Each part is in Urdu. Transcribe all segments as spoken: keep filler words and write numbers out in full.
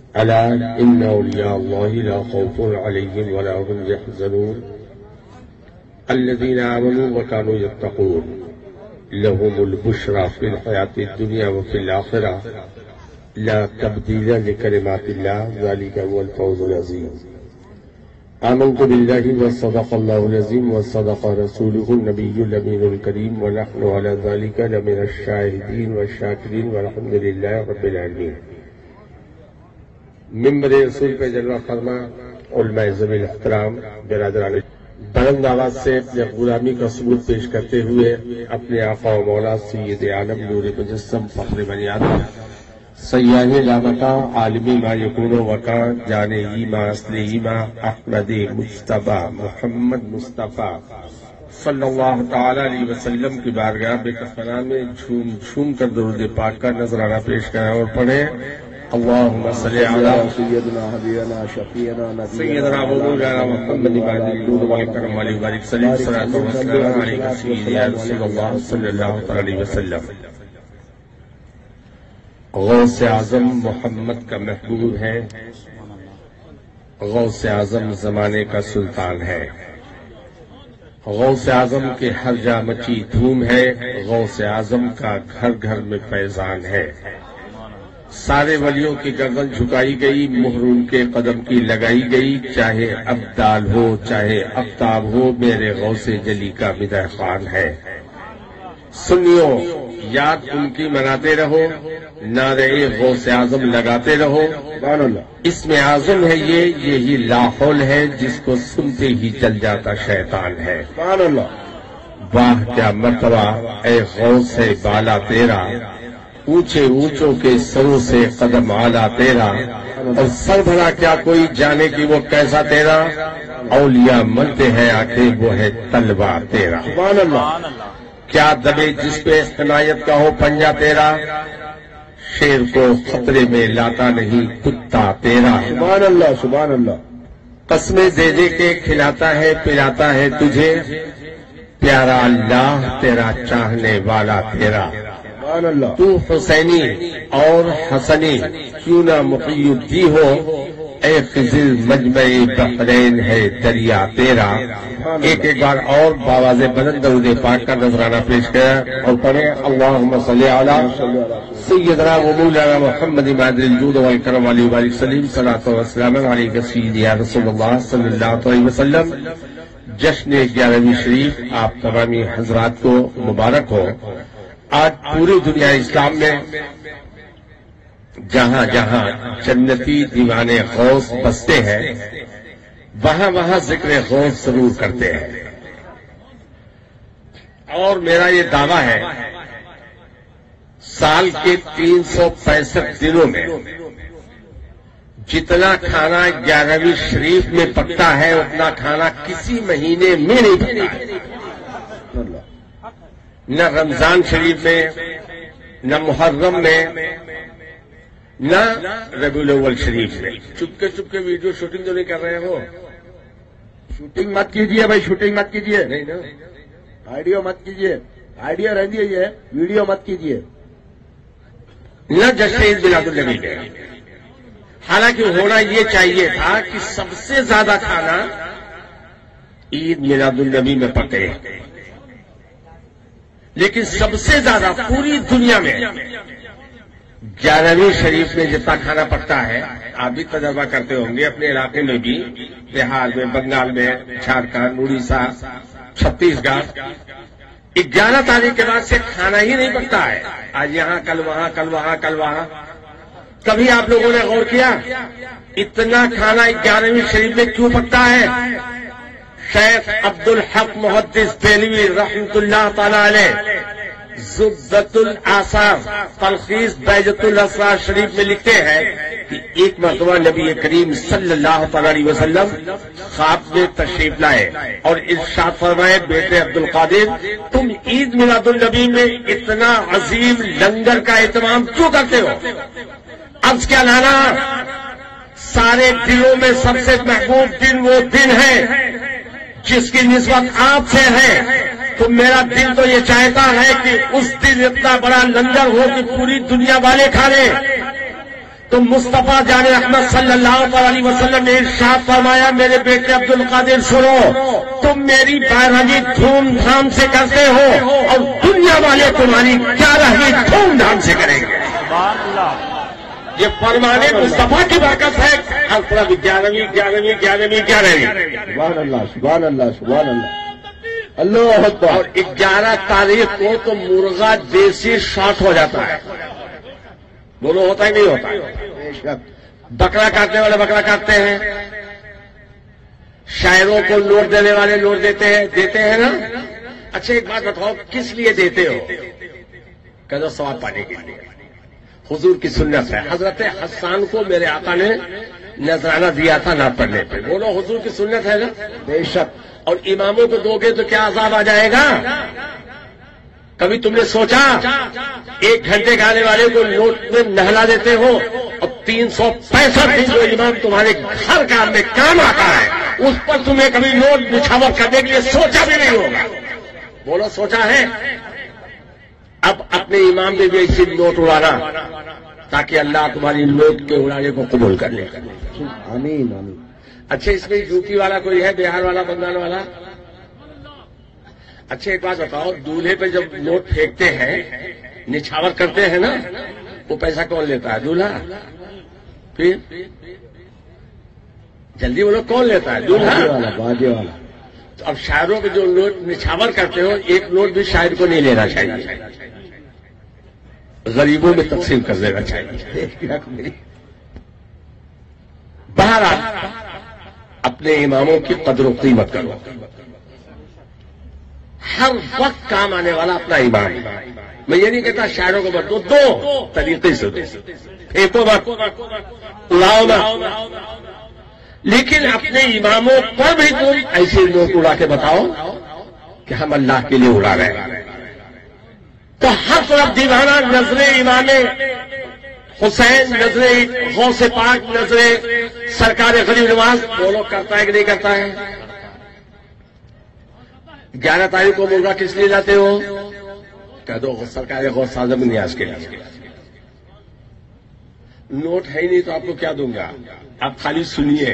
ألا إن أولياء الله لا خوف عليهم ولا هم يحزنون الذين آمنوا وكانوا يتقون لهم البشرى في الحياة الدنيا وفي الآخرة لا تبديل لكلمات الله ذلك هو الفوز العظيم. آمنت بالله وصدق الله العظيم وصدق رسوله النبي الأمين الكريم ونحن على ذلك لمن الشاهدين والشاكرين والحمد لله رب العالمين. ممبر رسول پہ جلوہ فرما علماء ذوی احترام برادران، بلند آواز سے اپنے غلامی کا ثبوت پیش کرتے ہوئے اپنے آقا و مولا سید عالم نور مجسم فخر بنی آدم سیاح لامکا عالمی ما یکون و وقا جان ایما اصل ایما احمد مجتبی محمد مصطفیٰ صلی اللہ تعالی علیہ وسلم کی بارگاہ بے کفنا میں جھوم جھوم کر درود پاک کا نذرانہ پیش کریں اور پڑھیں اللہم صلی علی سیدنا حبیبنا شفیعنا سیدنا مولانا محمد الجود والکرم علیہ وآلہ وسلم صلاۃ و سلام علیہ سیدی رسول اللہ صلی اللہ علیہ وسلم. غوث اعظم محمد کا محبوب ہے، غوث اعظم زمانے کا سلطان ہے، غوث اعظم کے ہر جا مچی دھوم ہے، غوث اعظم کا گھر گھر میں فیضان ہے. سارے ولیوں کی گردن جھکائی گئی، مہر ان کے قدم کی لگائی گئی، چاہے ابدال ہو چاہے افتاب ہو میرے غوث جلی کا مدح خوان ہے. سنیوں یاد ان کی مناتے رہو، نعرے غوث اعظم لگاتے رہو. اس میں اعظم ہے یہ یہی لاحول ہے جس کو سنتے ہی چل جاتا شیطان ہے. واہ کیا مرتبہ اے غوث ہے بالا تیرا، اونچے اونچوں کے سروں سے قدم آلہ تیرا، اور سر بھلا کیا کوئی جانے کی وہ کیسا تیرا، اولیاء ملتے ہیں آنکھیں وہ ہے طلبہ تیرا. کیا دبے جس پہ حمایت کا ہو پنجہ تیرا، شیر کو خطرے میں لاتا نہیں کتا تیرا. سبحان اللہ سبحان اللہ. قسمیں دے دے کے کھلاتا ہے پلاتا ہے تجھے، پیارا اللہ تیرا چاہنے والا تیرا. سبحان اللہ. تو حسینی اور حسنی کیوں نہ مقی الدی ہو، اے خضر مجمع بحرین ہے دریا تیرا. ایک ایک بار اور باواز بلند درود پاک کا نذرانہ پیش کیا اور پڑھیں اللہم صلی علی سیدنا و مولانا محمد مادر الجود والکرم علیہ وآلہ وسلم صلاۃ و سلام علیہ سیدی رسول اللہ صلی اللہ علیہ وسلم. جشن گیارہویں شریف آپ تمامی حضرات کو مبارک ہو. آج پوری دنیا اسلام میں جہاں جہاں جنتی دیوانے غوث بستے ہیں وہاں وہاں ذکر غوث ضرور کرتے ہیں. اور میرا یہ دعویٰ ہے سال کے تین سو پینسٹھ دنوں میں جتنا کھانا گیارہویں شریف میں پکتا ہے اتنا کھانا کسی مہینے میں نہیں پکتا ہے. نہ رمضان شریف میں، نہ محرم میں، نہ ربیع الاول شریف میں. چپکے چپکے ویڈیو شوٹنگ جو نہیں کر رہے ہو، شوٹنگ مت کیجیے بھائی، شوٹنگ مت کیجیے، نہیں نا آئیڈیو مت کیجیے، آئیڈیو رہ دیجیے، ویڈیو مت کیجیے. نہ جشن عید میلاد النبی میں. حالانکہ ہونا یہ چاہیے تھا کہ سب سے زیادہ کھانا عید میلاد النبی میں پکے، لیکن سب سے زیادہ پوری دنیا میں گیارہویں شریف میں جتنا کھانا پکتا ہے. آپ بھی تجربہ کرتے ہوں گے اپنے علاقے میں بھی، بہار میں، بنگال میں، جھارکھنڈ، اڑیسہ، چھتیس گڑھ. گیارہ تاریخ کے بعد سے کھانا ہی نہیں پکتا ہے. آج یہاں کل وہاں کل وہاں کل وہاں. کبھی آپ لوگوں نے غور کیا اتنا کھانا گیارہویں شریف میں کیوں پکتا ہے؟ شیخ عبد الحق محدث دہلوی رحمۃ اللہ تعالی علیہ زبدۃ الاثار تلخیص بیجۃ الاسرار شریف میں لکھتے ہیں کہ ایک مرتبہ نبی کریم صلی اللہ تعالی علیہ وسلم خواب میں تشریف لائے اور ارشاد فرمائے بیٹے عبد القادر تم عید میلاد النبی میں اتنا عظیم لنگر کا اہتمام کیوں کرتے ہو؟ عرض کیا لانا سارے دنوں میں سب سے محبوب دن وہ دن ہے جس کی نسبت آپ سے ہے، تو میرا دل تو یہ چاہتا ہے کہ اس دن اتنا بڑا لنگر ہو کہ پوری دنیا والے کھا لیں. تو مصطفیٰ جان احمد صلی اللہ علیہ وسلم نے ارشاد فرمایا میرے بیٹے عبد القادر سنو، تم میری بارہویں دھوم دھام سے کرتے ہو اور دنیا والے تمہاری گیارہویں دھوم دھام سے کریں گے۔ یہ فرمانے مصطفیٰ کی برکت ہے، ہر طرف گیارہویں گیارہویں گیارہویں گیارہویں۔ سبحان اللہ سبحان اللہ سبحان اللہ اللہ اکبر۔ اور گیارہ تاریخ کو تو مرغا دیسی شاٹ ہو جاتا ہے، بولو ہوتا ہی نہیں ہوتا؟ بے شک۔ بکرا کاٹنے والے بکرا کاٹتے ہیں، شاعروں کو نوٹ دینے والے نوٹ دیتے ہیں دیتے ہیں نا۔ اچھا ایک بات بتاؤ، کس لیے دیتے ہو؟ کہ ثواب پانے کے لیے، حضور کی سنت ہے۔ حضرت حسان کو میرے آقا نے نذرانہ دیا تھا نہ پڑھنے پہ، بولو حضور کی سنت ہے نا؟ بے شک۔ اور اماموں کو دو گے تو کیا عذاب آ جائے گا؟ کبھی تم نے سوچا ایک گھنٹے کے آنے والے کو نوٹ میں نہلا دیتے ہو اور تین سو پینسٹھ دن جو امام تمہارے ہر کام میں کام آتا ہے اس پر تمہیں کبھی نوٹ نچھاور کرنے کے لیے سوچا بھی نہیں ہوگا؟ بولو سوچا ہے؟ اب اپنے امام میں بھی ایسی نوٹ اڑانا تاکہ اللہ تمہاری نوٹ کے اڑانے کو قبول کر لے۔ آمین آمین۔ اچھا اس میں یو پی والا کوئی ہے، بہار والا، بنگال والا؟ اچھا ایک بات بتاؤ، دولہے پہ جب نوٹ پھینکتے ہیں نچھاور کرتے ہیں نا، وہ پیسہ کون لیتا ہے؟ دولہا؟ پھر جلدی بولو کون لیتا ہے؟ دولہا والا باجے والا۔ تو اب شاعروں کے جو نوٹ نچھاور کرتے ہو ایک نوٹ بھی شاعر کو نہیں لینا چاہیے، غریبوں میں تقسیم کر دینا چاہیے۔ بہرحال اپنے اماموں کی قدر و قیمت کرو، ہر وقت کام آنے والا اپنا امام۔ میں یہ نہیں کہتا شاعروں کو مت دو، دو طریقے سے دو، پھینکو مت، اڑاؤ مت، لیکن اپنے اماموں پر بھی تم ایسے نوٹ اڑا کے بتاؤ کہ ہم اللہ کے لیے اڑا رہے ہیں۔ تو ہر طرف دیوانہ نظر امام حسین، نظر غوث پاک، نظر سرکار غریب نواز، بولو کرتا ہے کہ نہیں کرتا ہے؟ گیارہ تاریخ کو مرغا کس لیے لاتے ہو؟ کہہ دو سرکار غوث اعظم نیاز کے لیے۔ نوٹ ہے ہی نہیں تو آپ کو کیا دوں گا، آپ خالی سنیے۔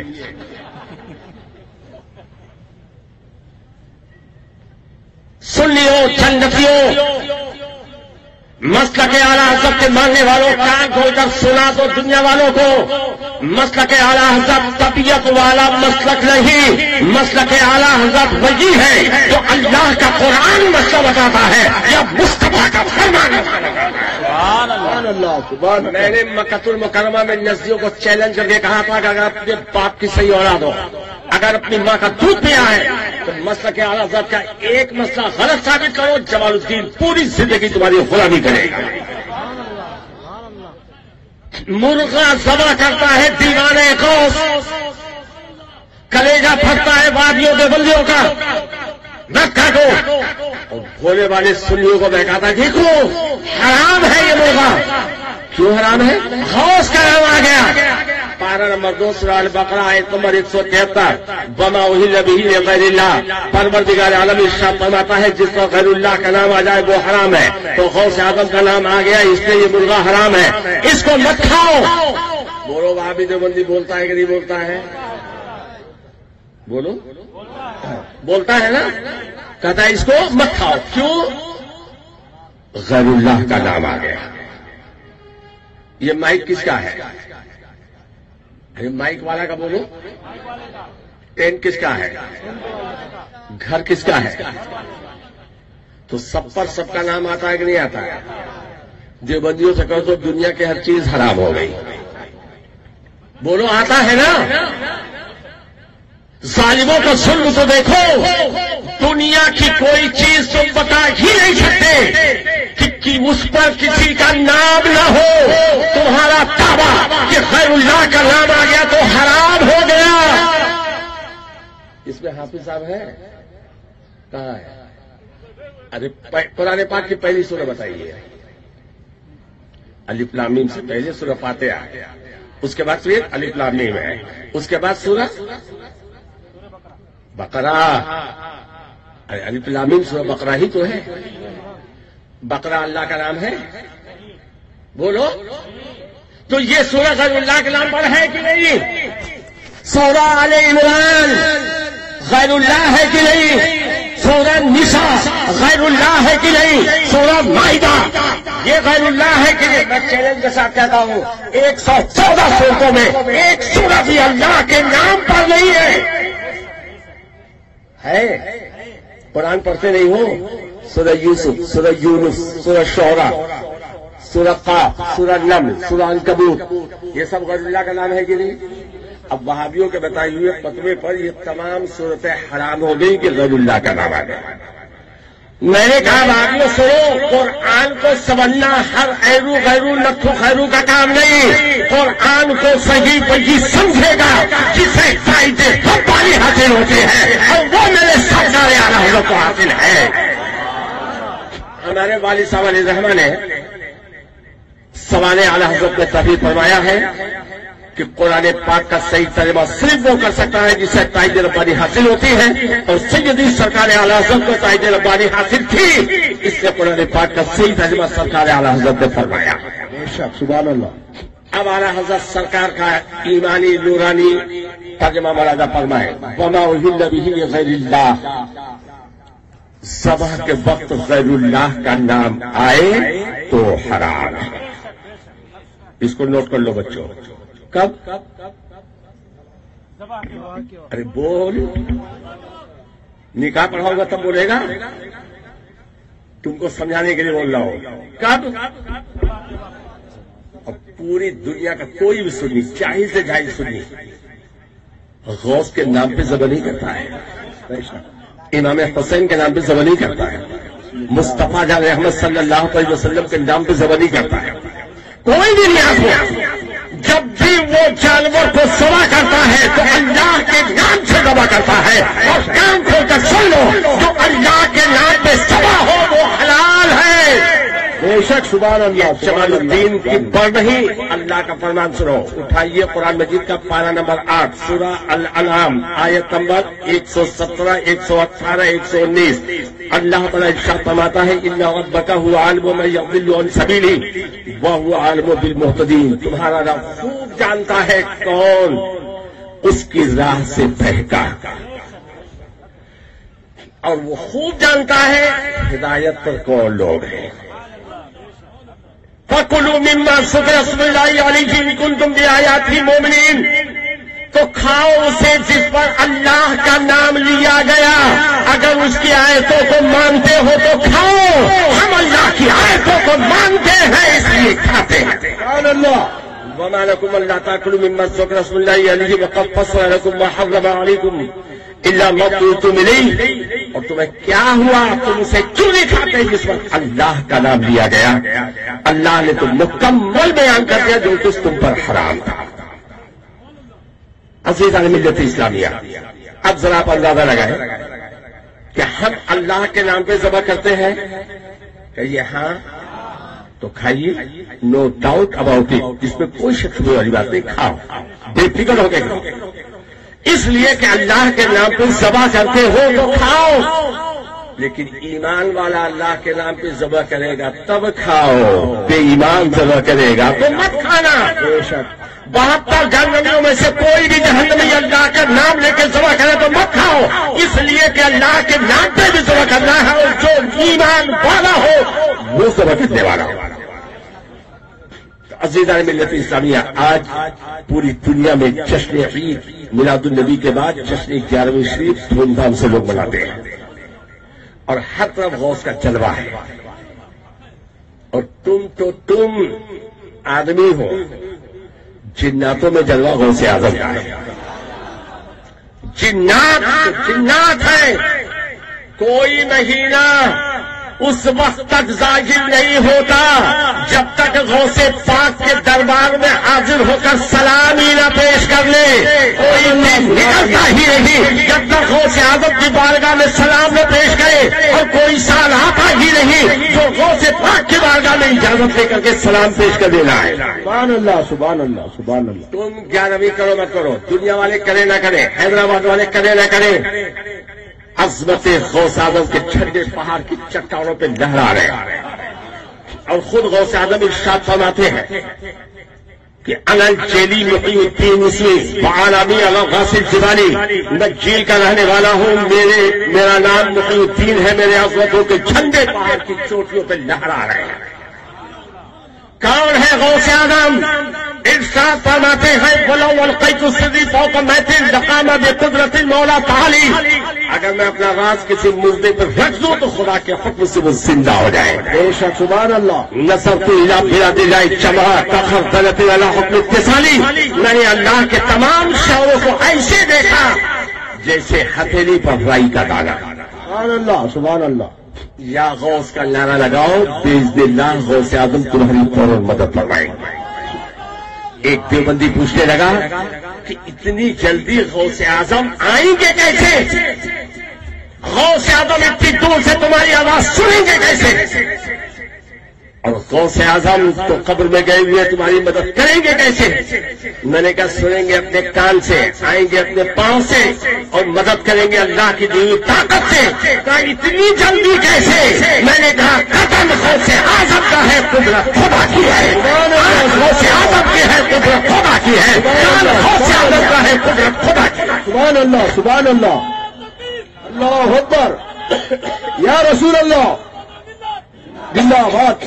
سن لیو جنتیوں، مسلک اعلیٰ حضرت کے ماننے والوں کان کھول کر سنا دو دنیا والوں کو، مسلک اعلیٰ حضرت طبیعت والا مسلک نہیں، مسلک اعلیٰ حضرت وہی ہے جو اللہ کا قرآن مسئلہ بتاتا ہے یا مصطفیٰ کا فرمان مسئلہ بتاتا ہے۔ سبحان اللہ سبحان اللہ۔ میں نے مکہ المکرمہ میں نزدیوں کو چیلنج کر کے کہا تھا کہ اگر اپنے باپ کی صحیح اولاد ہو، اگر اپنی ماں کا دودھ پیا ہے تو مسلک اعلیٰ حضرت کا ایک مسئلہ غلط ثابت کرو، جمال الدین پوری زندگی تمہاری غلامی کرے گا۔ مرغا ذبح کرتا ہے دیوانے غوث، کلیجہ پھٹتا ہے وادیوں کے بندیوں کا، نہ کاٹو، اور بھولے والے سنیوں کو بہکاتا ہے دیکھو حرام ہے یہ مرغا۔ کیوں حرام ہے؟ غوث کا نام آ گیا۔ پارہ نمبر دو سورہ البقرہ آیت نمبر ایک سو تہتر، وما اہل بہ لغیر اللہ، پروردگار عالم ارشاد فرماتا ہے جس کو غیر اللہ کا نام آ جائے وہ حرام ہے۔ تو غوث اعظم کا نام آ گیا اس لیے یہ مرغا حرام ہے، اس کو مت کھاؤ۔ بولو وہابی دیوبندی بولتا ہے کہ نہیں بولتا ہے؟ بولو بولتا ہے نا، کہتا ہے اس کو مت کھاؤ، کیوں؟ غیر اللہ کا نام آ گیا۔ یہ مائک کس کا ہے؟ مائک والا کا بولو۔ ٹینٹ کس کا ہے؟ گھر کس کا ہے؟ تو سب پر سب کا نام آتا ہے کہ نہیں آتا ہے؟ دیوبندیوں سے کہو تو دنیا کی ہر چیز حرام ہو گئی، بولو آتا ہے نا؟ ظالموں کو ظلم تو دیکھو، دنیا کی کوئی چیز تم بتا ہی نہیں سکتے کہ اس پر کسی کا نام نہ ہو۔ تمہارا دعویٰ کہ خیر اللہ کا نام آ گیا تو حرام ہو گیا۔ اس میں حافظ صاحب ہے کہاں ہے؟ ارے قرآن پاک کی پہلی سورہ بتائیے، الف لام میم سے پہلے سورہ فاتحہ، اس کے بعد پھر الف لام میم ہے، اس کے بعد سورہ بقرہ۔ ارے الف لام میم سورہ بقرہ ہی تو ہے، بقرہ اللہ کا نام ہے؟ بولو تو یہ سورہ غیر اللہ کے نام پر ہے کہ نہیں؟ سورہ آل عمران غیر اللہ ہے کہ نہیں؟ سورہ نساء غیر اللہ ہے کہ نہیں؟ سورہ مائدہ یہ غیر اللہ ہے کہ نہیں؟ میں چیلنج کے ساتھ کہتا ہوں ایک سو چودہ سورتوں میں ایک سورہ بھی اللہ کے نام پر نہیں ہے۔ ہے قرآن پڑھتے نہیں ہو؟ سورہ یوسف، سورہ یونس، سورہ شعراء، سورہ قاف، سورہ نمل، سورہ عنکبوت، یہ سب غیر اللہ کا نام ہے کہ نہیں؟ اب وہابیوں کے بتائے ہوئے فتوے پر یہ تمام صورتیں حرام ہو گئی کہ غیر اللہ کا نام آ گیا۔ میں نے کہا وہابیوں سنو، قرآن کو سمجھنا ہر ایرو غیرو نتھو خیرو کا کام نہیں، قرآن کو صحیح وہی سمجھے گا جسے فائدے ربانی حاصل ہوتے ہیں، اور وہ میرے سرکار اعلیٰ حضرت کو حاصل ہے۔ ہمارے والد صاحب علیہ الرحمٰن نے سوال اعلیٰ حضرت نے تحریر فرمایا ہے کہ قرآن پاک کا صحیح ترجمہ صرف وہ کر سکتا ہے جسے تائید ربانی حاصل ہوتی ہے، اور سیدی سرکار اعلیٰ حضرت کو تائید ربانی حاصل تھی، اس سے قرآن پاک کا صحیح ترجمہ سرکار اعلیٰ حضرت نے فرمایا۔ سبحان اللہ۔ اب اعلیٰ حضرت سرکار کا ایمانی نورانی ترجمہ مولانا فرمائے، وما اہل بہ لغیر اللہ، ذبح کے وقت غیر اللہ کا نام آئے تو حرام ہے۔ اس کو نوٹ کر لو بچوں۔ کب؟ ارے بول، نکاح پڑھاؤ گا تب بولے گا، تم کو سمجھانے کے لیے بول رہا ہوں۔ کب؟ اب پوری دنیا کا کوئی بھی سنی، چاہیے سے جاہل سنی، غوث کے نام پہ ذبح نہیں کرتا ہے، امام حسین کے نام پہ ذبح نہیں کرتا ہے، مصطفیٰ جان احمد صلی اللہ علیہ وسلم کے نام پہ ذبح نہیں کرتا ہے، کوئی بھی نیاز ہو۔ جب بھی وہ جانور کو ذبح کرتا ہے تو اللہ کے نام سے ذبح کرتا ہے، اور کام کھول کر سن لو، جو اللہ کے نام پہ ذبح ہو وہ حلال ہے۔ بے شک سبحان اللہ۔ جمال الدین کی پڑھ نہیں، اللہ کا فرمان سنو، اٹھائیے قرآن مجید کا پارہ نمبر آٹھ، سورہ الانعام، آیت نمبر ایک سو سترہ، ایک سو اٹھارہ، ایک سو انیس۔ اللہ تعالیٰ ارشاد فرماتا ہے ان ربک هو عالم من یضل عن سبیلہ وهو عالم بالمہتدین، تمہارا رب خوب جانتا ہے کون اس کی راہ سے بہکا، اور وہ خوب جانتا ہے ہدایت پر کون لوگ ہیں۔ فَكُلُوا مِمَّا ذُكِرَ اسْمُ اللَّهِ عَلَيْهِ إِن كُنتُمْ بِآيَاتِهِ مُؤْمِنِينَ، تو کھاؤ اسے جس پر اللہ کا نام لیا گیا، اگر اس کی آیتوں کو مانتے ہو تو کھاؤ، ہم اللہ کی آیتوں کو مانتے ہیں اس لیے کھاتے ہیں۔ سبحان اللہ۔ وَمَا لَكُمْ أَلَّا تَأْكُلُوا مِمَّا ذُكِرَ اسْمُ اللَّهِ عَلَيْهِ وَقَدْ فَصَّلَ لَكُم مَّا حَرَّمَ عَلَيْكُمْ إِلَّا مَا اضْطُرِرْتُمْ إِلَيْهِ، اور تمہیں کیا ہوا تم اسے کیوں نہیں کھاتے جس وقت اللہ کا نام لیا گیا؟ اللہ نے تو مکمل بیان کر دیا جو کچھ تم پر حرام تھا۔ عزیزان ملت اسلامیہ، اب ذرا آپ اندازہ لگائیں کہ ہم اللہ کے نام پہ ذبح کرتے ہیں، کہیے ہاں تو کھائیے، نو ڈاؤٹ اباؤٹ اٹ، اس میں کوئی شک والی بات نہیں، کھاؤ بے فکر ہو کے کھاؤ، اس لیے کہ اللہ کے نام پہ ذبح کرتے ہو تو کھاؤ، لیکن ایمان والا اللہ کے نام پہ ذبح کرے گا تب کھاؤ، بے ایمان ذبح کرے گا تو مت کھانا۔ بہتر جہنمیوں میں سے کوئی بھی جہنمی اللہ کا نام لے کے ذبح کرے تو مت کھاؤ، اس لیے کہ اللہ کے نام پہ بھی ذبح کرنا ہے، اور جو ایمان والا ہو وہ ذبح کرنے والا ہو۔ عزیزان ملت اسلامیہ، آج پوری دنیا میں جشن عید میلاد النبی کے بعد جشن گیارہویں شریف دھوم دھام سے لوگ مناتے ہیں، اور ہر طرف غوث کا جلوہ ہے، اور تم تو تم آدمی ہو، جناتوں میں جلوہ غوث اعظم کا ہے، جنات جنات ہے، کوئی مہینہ اس وقت تک ظاہر نہیں ہوتا جب تک غوث پاک کے دربار میں حاضر ہو کر سلام ہی نہ پیش کر لے، کوئی دن نکلتا ہی نہیں جب تک غوث اعظم کی بارگاہ میں سلام نہ پیش کرے، اور کوئی سال آتا ہی نہیں جو غوث پاک کی بارگاہ میں اجازت لے کر کے سلام پیش کر دینا ہے۔ سبحان اللہ سبحان اللہ سبحان اللہ۔ تم گیارہویں کرو مت کرو، دنیا والے کرے نہ کرے، حیدرآباد والے کرے نہ کرے، عظمت غوث اعظم کے چھٹے پہاڑ کی چٹانوں پہ لہرا رہے ہیں، اور خود غوث اعظم ارشاد فرماتے ہیں کہ انل چیلی محی الدین اسمی وعالمی علی غاسل جبالی، میں جیل کا رہنے والا ہوں، میرے میرا نام محی الدین ہے، میرے عظمتوں کے جھنڈے پہاڑ کی چوٹیوں پہ لہرا رہے ہیں۔ کون ہے غوث اعظم؟ ارشاد فرماتے ہیں ولو القیت السری فوق میت لقام بقدرت المولا تعالی، اگر میں اپنا راز کسی مردے پر رکھ دوں تو خدا کے حکم سے وہ زندہ ہو جائے۔ بے شک، سبحان اللہ۔ نصرت الی بلاد اللہ جمع تخرجت علی حکم اتصالی، میں نے اللہ کے تمام شعروں کو ایسے دیکھا جیسے ہتھیلی پر رائی کا دانا۔ سبحان اللہ، سبحان اللہ۔ یا غوث کا نعرہ لگاؤ، باذن اللہ غوث اعظم تمہاری فوراً مدد فرمائیں گے۔ ایک دیوبندی پوچھنے لگا کہ اتنی جلدی غوث اعظم آئیں گے کیسے؟ غوث اعظم اتنی دور سے تمہاری آواز سنیں گے کیسے؟ اور غوث اعظم تو قبر میں گئے ہوئے تمہاری مدد کریں گے کیسے؟ میں نے کہا سنیں گے اپنے کان سے، آئیں گے اپنے پاؤں سے، اور مدد کریں گے اللہ کی دی ہوئی طاقت سے۔ کہا اتنی جلدی کیسے؟ میں نے کہا قدم غوث اعظم کا ہے، قدرت خدا کی ہے۔ غوث اعظم کی ہے، قدرت خدا کی ہے۔ غوث اعظم کا ہے، قدرت خدا کی ہے۔ سبحان اللہ، سبحان اللہ، اللہ اکبر، یا رسول اللہ، زندہ باد۔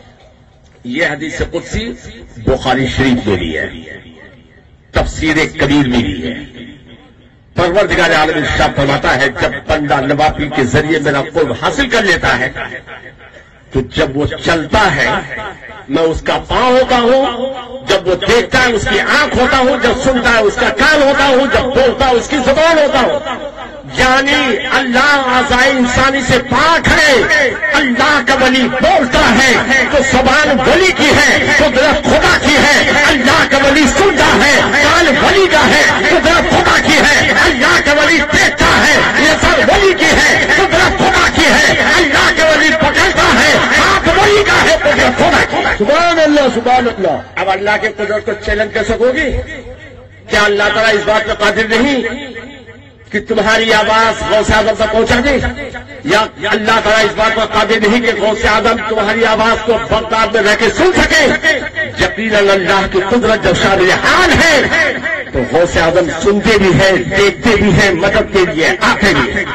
یہ حدیث قدسی بخاری شریف میں بھی ہے، تفسیر کبیر میں بھی ہے۔ پروردگار عالم ارشاد فرماتا ہے جب بندہ نوافل کے ذریعے میرا قرب حاصل کر لیتا ہے تو جب وہ چلتا ہے میں اس کا پاؤں ہوتا ہوں، جب وہ دیکھتا ہے اس کی آنکھ ہوتا ہوں، جب سنتا ہے اس کا کان ہوتا ہوں، جب بولتا ہے اس کی زبان ہوتا ہوں۔ یعنی اللہ اعضائے انسانی سے پاک ہے۔ اللہ کا ولی بولتا ہے تو زبان ولی کی ہے، قدرت خدا کی ہے۔ اللہ کا ولی سنتا ہے، کان ولی کا ہے، قدرت خدا کی ہے۔ اللہ کا ولی دیکھتا ہے، نظر ولی کی ہے، قدرت خدا کی ہے۔ اللہ کا ولی پکڑتا ہے، ہاتھ ولی کا ہے، قدرت خدا کی ہے۔ سبحان اللہ، سبحان اللہ۔ اب اللہ کے قدرت کو چیلنج کر سکو گی؟ کیا اللہ تعالیٰ اس بات پر قادر نہیں کہ تمہاری آواز غوث اعظم تک پہنچا دے؟ یا اللہ تعالیٰ اس بات پر قادر نہیں کہ غوث اعظم تمہاری آواز کو بغداد میں رہ کے سن سکے؟ یقیناً اللہ کی قدرت جب شامل حال ہے تو غوث اعظم سنتے بھی ہیں، دیکھتے بھی ہیں، مدد کے لیے آتے بھی ہیں۔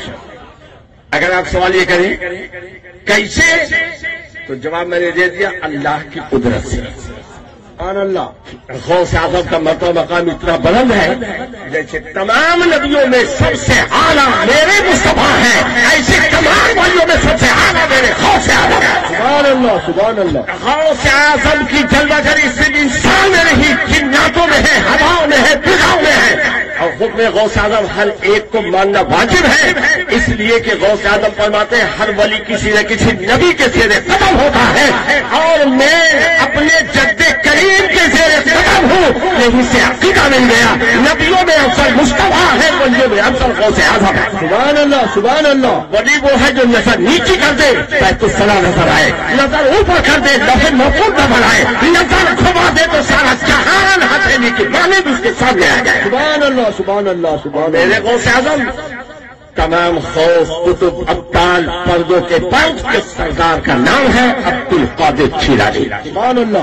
اگر آپ سوال یہ کریں کیسے، تو جواب میں نے دے دیا اللہ کی قدرت سے۔ سبحان اللہ۔ غوث اعظم کا مرتبہ مقام اتنا بلند ہے جیسے تمام نبیوں میں سب سے اعلیٰ میرے مصطفیٰ ہیں، ایسے تمام ولیوں میں سب سے اعلیٰ میرے غوث اعظم ہیں۔ سبحان اللہ، سبحان اللہ۔ غوث اعظم کی جلوہ گری صرف انسان میں نہیں، جناتوں میں ہے، ہواؤں میں ہے، فضاؤں میں ہے۔ اور حکم غوث اعظم ہر ایک کو ماننا واجب ہے، اس لیے کہ غوث اعظم فرماتے ہیں ہر ولی کسی نہ کسی نبی کے زیر قدم ہوتا ہے، اور میں اپنے جد کریم کے زیر قدم ہوں، یہیں سے عقیدہ مل گیا۔ نبیوں میں افضل مصطفیٰ ہے، ولیوں میں افضل غوث اعظم ہے۔ سبحان اللہ، سبحان اللہ۔ ولی وہ ہے جو نظر نیچی کر دے بیت الصلاح نظر آئے، نظر اوپر کر دے لوح محفوظ نظر آئے، نظر گھما دے تو سارا جہان ہتھیلی کی مانے بھی اس کے سامنے آ جائے۔ سبحان اللہ، سبحان اللہ، سبحان میرے اللہ۔ غوث اعظم تمام خوف کتب ابطال پردوں کے پرد کے سردار کا نام ہے عبد القادر جیلانی۔ سبحان اللہ۔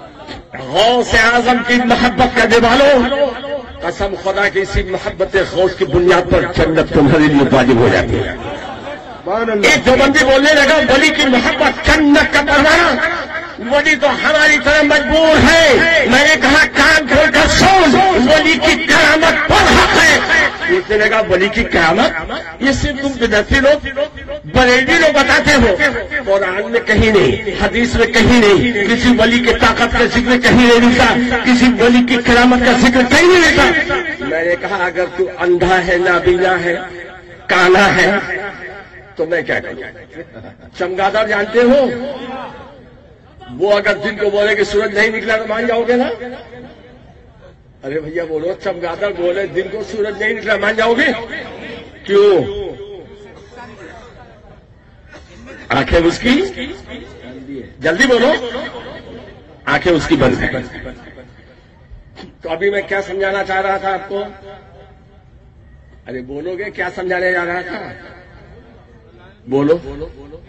غوث اعظم کی محبت کرنے والوں، قسم خدا کی اسی محبت غوث کی بنیاد پر جنت تمہارے لیے واجب ہو جاتی ہے۔ سبحان اللہ۔ ایک جو بندی بولنے لگا ولی کی محبت جنت کا پروانہ، ولی تو ہماری طرح مجبور ہے۔ میں نے کہا کان کھول کر سن، ولی کی کرامت پر حق ہے۔ پوچھنے لگا ولی کی کرامت یہ صرف تم بدعتی لوگ بریلوی لوگ بتاتے ہو، قرآن میں کہیں نہیں، حدیث میں کہیں نہیں، کسی ولی کی طاقت کا ذکر کہیں نہیں ملتا، کسی ولی کی کرامت کا ذکر کہیں نہیں ملتا۔ میں نے کہا اگر تو اندھا ہے، نابینا ہے، کانا ہے تو میں کیا کروں؟ چمگادڑ جانتے ہو؟ وہ اگر دن کو بولے کہ سورج نہیں نکلا تو مان جاؤ گے نا؟ ارے بھیا بولو، چمگادڑ بولے دن کو سورج نہیں نکلا مان جاؤ گے؟ کیوں؟ آنکھیں اس کی جلدی بولو، آنکھیں اس کی بند ہیں۔ تو ابھی میں کیا سمجھانا چاہ رہا تھا آپ کو؟ ارے بولو گے کیا سمجھانے جا رہا تھا؟ بولو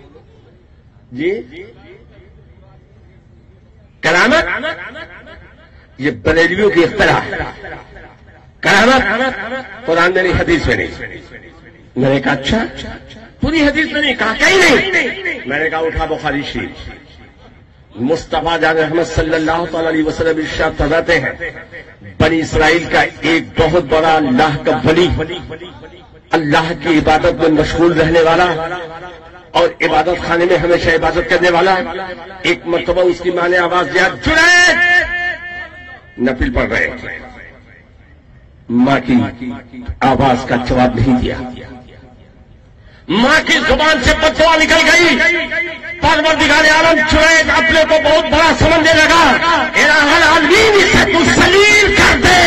جی۔ کرامت یہ بریلویوں کی اختراع ہے. کرامت قرآن میں نہیں، حدیث میں نہیں. میں نے کہا اچھا، پوری حدیث میں نہیں کہا، کہیں نہیں. میں نے کہا اٹھا بخاری شریف. مصطفیٰ جان محمد صلی اللہ تعالی علیہ وسلم ارشاد فرماتے ہیں بنی اسرائیل کا ایک بہت بڑا اللہ کا ولی، اللہ کی عبادت میں مشغول رہنے والا اور عبادت خانے میں ہمیشہ عبادت کرنے والا، ایک مرتبہ اس کی ماں نے آواز دیا جنید، نفل پڑھ رہے تھے. ماں کی آواز کا جواب نہیں دیا. ماں کی زبان سے بددعا نکل گئی. پروردگار عالم جنید اپنے کو بہت بڑا سمجھنے لگا. الہ العالمین اسے تو ذلیل کر دے.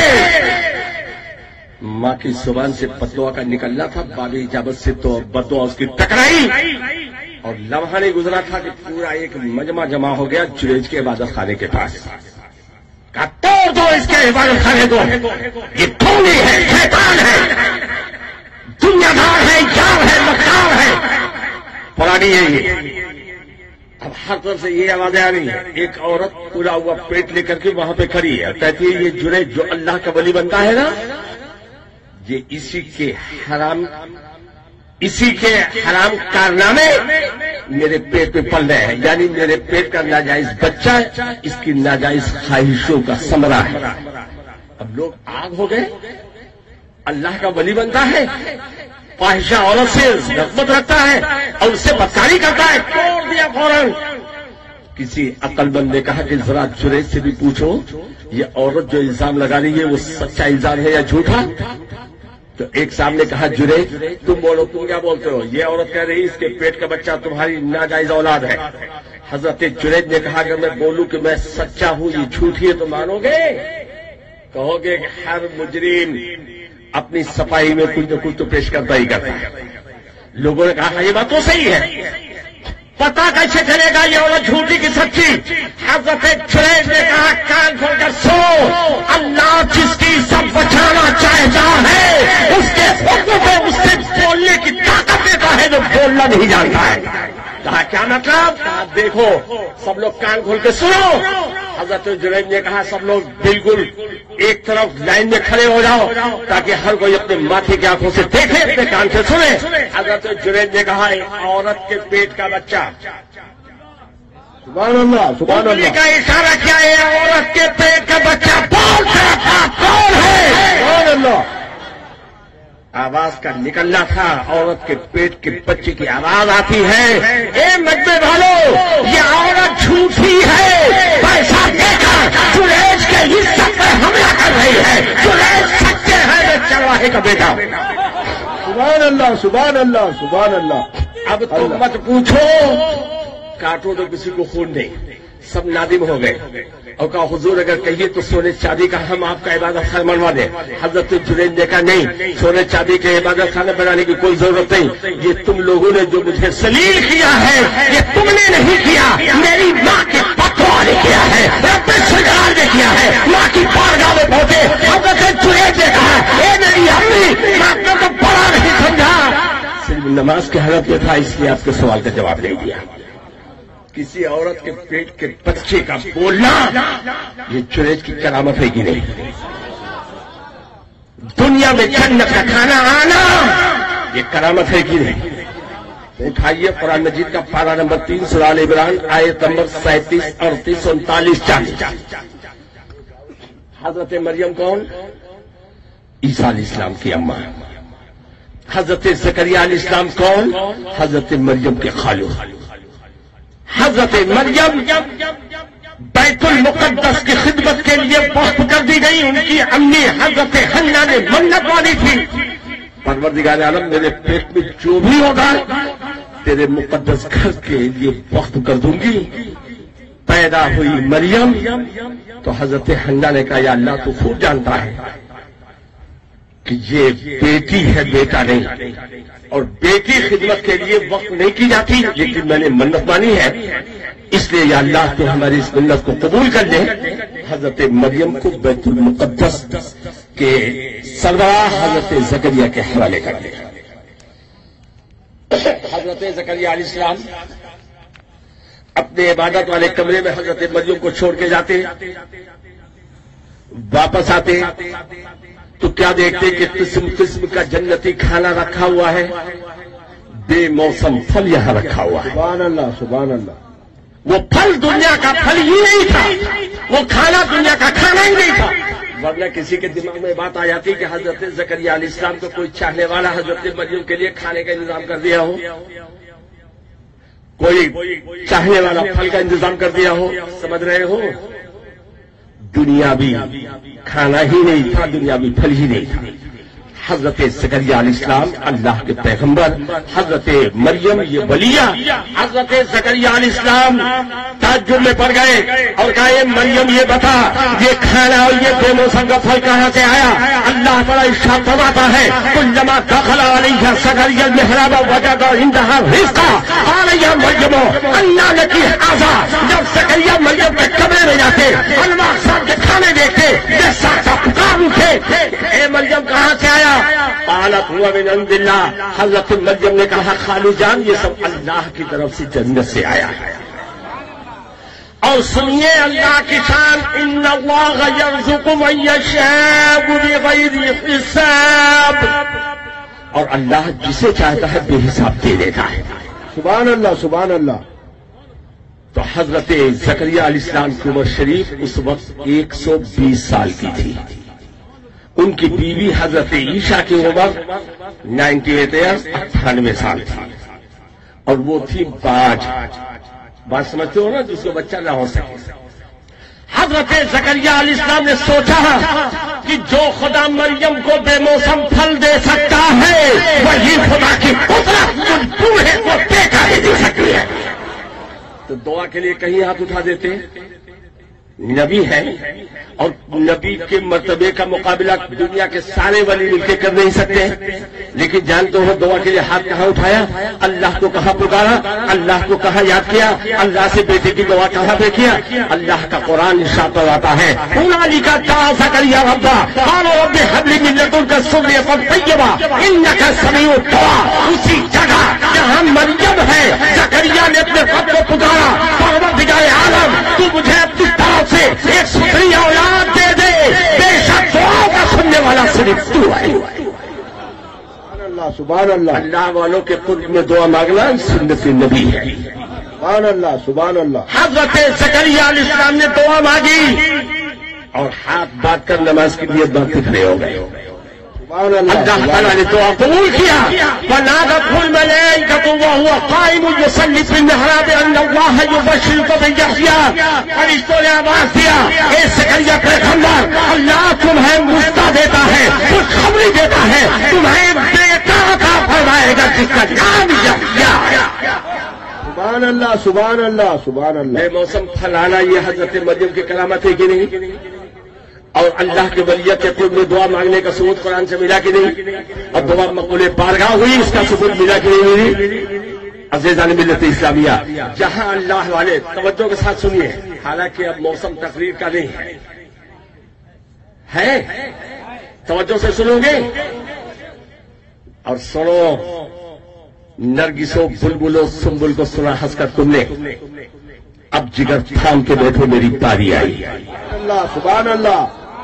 ماں کی زبان سے بددعا کا نکلنا تھا، باب اجابت سے تو بددعا اس کی ٹکرائی اور لمحہ نہیں گزرا تھا کہ پورا ایک مجمع جمع ہو گیا جریج کے عبادت خانے کے پاس. کہا توڑ دو اس کے عبادت خانے کو، یہ ٹھونی ہے، شیطان ہے، دنیا دار ہے، یار ہے، مکار ہے. پرانی ہے یہ. اب ہر طرف سے یہ آوازیں آ رہی ہیں. ایک عورت پورا ہوا پیٹ لے کر کے وہاں پہ کھڑی ہے، کہتی ہے یہ جنید جو اللہ کا ولی بنتا ہے نا، یہ اسی کے حرام اسی کے حرام کارنامے میرے پیٹ پہ پل رہے ہیں، یعنی میرے پیٹ کا ناجائز بچہ اس کی ناجائز خواہشوں کا ثمرہ ہے. اب لوگ آگ ہو گئے. اللہ کا ولی بنتا ہے، فاحشہ عورت سے رغبت رکھتا ہے اور اس سے بدکاری کرتا ہے، توڑ دیا فوراً. کسی عقل مند نے کہا کہ ذرا جنید سے بھی پوچھو یہ عورت جو الزام لگا رہی ہے وہ سچا الزام ہے یا جھوٹا. تو ایک صاحب نے کہا جنید تم بولو، تم کیا بولتے ہو؟ یہ عورت کہہ رہی اس کے پیٹ کا بچہ تمہاری ناجائز اولاد ہے. حضرت جنید نے کہا اگر میں بولوں کہ میں سچا ہوں یہ جھوٹی ہے تو مانو گے؟ کہو گے کہ ہر مجرم اپنی صفائی میں کچھ نہ کچھ تو پیش کرتا ہی کرتا ہے. لوگوں نے کہا یہ بات تو صحیح ہے، پتا کیسے چلے گا یہ عورت جھوٹی کی سچی؟ حضرت جنید نے کہا کان کھول کر سو، اللہ جس کی سب بچانا چاہتا ہے اس کے حکم پہ اس سے بولنے کی طاقت دیتا ہے جو بولنا نہیں جانتا ہے. کہا کیا مطلب؟ کہا دیکھو سب لوگ کان کھول کے سنو. حضرت جنید نے کہا سب لوگ بالکل ایک طرف لائن میں کھڑے ہو جاؤ تاکہ ہر کوئی اپنے ماتھے کی آنکھوں سے دیکھے، اپنے کان سے سنے. حضرت جنید نے کہا عورت کے پیٹ کا بچہ، سبحان اللہ سبحان اللہ کا اشارہ کیا ہے، عورت کے پیٹ کا بچہ بول کر تھا کون ہے؟ سبحان اللہ. آواز کا نکلنا تھا، عورت کے پیٹ کے بچے کی آواز آتی ہے اے مجمع والو یہ عورت جھوٹی ہے، پیسہ دے کر جنید کے عزت پر حملہ کر رہی ہے. جنید سچے ہے میں چرواہے کا بیٹا. سبحان اللہ سبحان اللہ سبحان اللہ. اب تم مت پوچھو، کاٹو تو کسی کو خون نہیں. سب نادم ہو گئے اور کہا حضور اگر کہیے تو سونے چاندی کا ہم آپ کا عبادت خانہ بنوا دیں. حضرت جنید نے کہا نہیں، سونے چاندی کے عبادت خانہ بنانے کی کوئی ضرورت نہیں. یہ تم لوگوں نے جو مجھے ذلیل کیا ہے یہ تم نے نہیں کیا، میری ماں کے پتوہ نے کیا ہے، رب سرکار نے کیا ہے. ماں کی بارگاہ میں پہنچے حضرت جنید نے کہا اے میری امی میں آپ کو بڑا نہیں سمجھا، صرف نماز کی حالت میں تھا اس لیے آپ کے سوال کا جواب نہیں دیا. کسی عورت کے پیٹ کے بچے کا بولنا یہ جنید کی کرامت ہے کہ نہیں؟ دنیا میں جنت کا کھانا آنا یہ کرامت ہے کہ نہیں؟ اٹھائیے قرآن مجید کا پارہ نمبر تین سورہ آل عمران آیت نمبر سینتیس اڑتیس انتالیس چالیس. حضرت مریم کون؟ عیسیٰ علیہ السلام کی اماں. حضرت زکریا علیہ السلام کون؟ حضرت مریم کے خالو. حضرت مریم بیت المقدس کی خدمت کے لیے وقف کر دی گئی. ان کی امی حضرت حنا نے منت مانی تھی پروردگار عالم میرے پیٹ میں جو بھی ہوگا تیرے مقدس گھر کے لیے وقف کر دوں گی. پیدا ہوئی مریم تو حضرت حنا نے کہا یا اللہ تو خوب جانتا ہے کہ یہ بیٹی ہے بیٹا نہیں، اور بیٹی خدمت کے لیے وقت نہیں کی جاتی، لیکن میں نے منت مانی ہے اس لیے یا اللہ تو ہماری اس منت کو قبول کر لے. حضرت مریم کو بیت المقدس کے سربراہ حضرت زکریا کے حوالے کر دے. حضرت زکریا علیہ السلام اپنے عبادت والے کمرے میں حضرت مریم کو چھوڑ کے جاتے. واپس آتے تو کیا دیکھتے کہ قسم قسم کا جنتی کھانا رکھا ہوا ہے، بے موسم پھل یہاں رکھا ہوا ہے۔ سبحان اللہ سبحان اللہ۔ وہ پھل دنیا کا پھل ہی نہیں تھا، وہ کھانا دنیا کا کھانا ہی نہیں تھا، ورنہ کسی کے دماغ میں بات آ جاتی کہ حضرت زکریا علیہ السلام کو کوئی چاہنے والا حضرت مریم کے لیے کھانے کا انتظام کر دیا ہو، کوئی چاہنے والا پھل کا انتظام کر دیا ہو، سمجھ رہے ہو؟ دنیا بھی کھانا ہی نہیں تھا، دنیا بھی پھل ہی نہیں تھا۔ حضرت زکریا علیہ السلام اللہ کے پیغمبر، حضرت مریم یہ ولیہ، حضرت زکریا علیہ السلام تعجب میں پڑ گئے اور کہا یہ مریم یہ بتا یہ کھانا اور یہ بے موسم کا پھل کہاں سے آیا؟ اللہ بڑا ارشاد فرماتا ہے کلما دخل علیہ زکریا المحراب وجد عندها رزقا قال یا مریم انا لک ھذا۔ جب زکریا مریم کے کمرے میں جاتے اللہ صاحب کے کھانے دیکھتے یہ ساتھ پکار اٹھے اے مریم کہاں سے آیا؟ قالت هو من عند اللہ۔ حضرت مریم نے کہا خالو جان یہ سب اللہ کی طرف سے جنت سے آیا ہے۔ اور سنیے اللہ کی شان ان اللہ یرزق من یشاء بغیر حساب، اور اللہ جسے چاہتا ہے بے حساب دے دیتا ہے۔ سبحان اللہ سبحان اللہ۔ تو حضرت زکریا علیہ السلام کی عمر شریف اس وقت ایک سو بیس سال کی تھی، ان کی بیوی حضرت عیشا کی عمر نائنٹی ایٹ ایئرس اٹھانوے سال تھی، اور وہ تھی باج۔ بات سمجھتے ہو نا جس کو بچہ نہ ہو سکے۔ حضرت زکریا علیہ السلام نے سوچا کہ جو خدا مریم کو بے موسم پھل دے سکتا ہے وہی خدا کی قدرت بوڑھے کو دیکھا بھی دے سکتی ہے۔ تو دعا کے لیے کہیں ہاتھ اٹھا دیتے، نبی ہے اور نبی کے مرتبے کا مقابلہ دنیا کے سارے ولی مل کے کر نہیں سکتے، لیکن جانتے ہو دعا کے لیے ہاتھ کہاں اٹھایا؟ اللہ کو کہاں پکارا؟ اللہ کو کہاں یاد کیا؟ اللہ سے بیٹے کی دعا کہاں پہ کیا؟ اللہ کا قرآن ارشاد آتا ہے هنالک دعا زکریا ربہ قال رب هب لي من لدنك ذریۃ طیبہ انک سمیع الدعاء۔ اسی جگہ جہاں مریم ہے زکریا نے اپنے رب کو پکارا پروردگار عالم تو مجھے اپنی طرف سے ایک ستھری اولاد دے دے، بے شک دعا کا سننے والا صرف تو ہے۔ سبحان اللہ سبحان اللہ۔ اللہ والوں کے قرب میں دعا مانگنا سنت نبی ہے۔ سبحان اللہ سبحان اللہ۔ حضرت زکریا علیہ السلام نے دعا مانگی اور ہاتھ بات کر نماز کے لیے بات کھڑے ہو گئے۔ سبحان اللہ۔ اللہ تعالیٰ نے دعا قبول کیا۔ فنادته الملائکۃ وهو قائم یصلی فی المحراب ان اللہ یبشرک بیحییٰ۔ فرشتوں نے آواز دیا اے زکریا پیغمبر اللہ تمہیں مژدہ دیتا ہے، خوشخبری دیتا ہے، تمہیں بیٹا عطا فرمائے گا جس کا نام یحییٰ ہے۔ سبحان اللہ سبحان اللہ سبحان اللہ۔ بے موسم پھل آنا یہ حضرت مریم کی کرامت ہے کہ نہیں؟ اور اللہ کے ولیت کے قرب میں دعا مانگنے کا ثبوت قرآن سے ملا کہ نہیں؟ اور دعا مقبول بارگاہ ہوئی اس کا ثبوت ملا کہ نہیں ہوئی؟ عزیزان ملت اسلامیہ، جہاں اللہ والے توجہ کے ساتھ سنیے، حالانکہ اب موسم تقریر کا نہیں ہے، توجہ سے سنو گے اور سنو نرگسو بلبلو سنبل کو سنا ہنس کر تم نے، اب جگر تھام کے بیٹھو میری پاری آئی۔ اللہ سبحان اللہ۔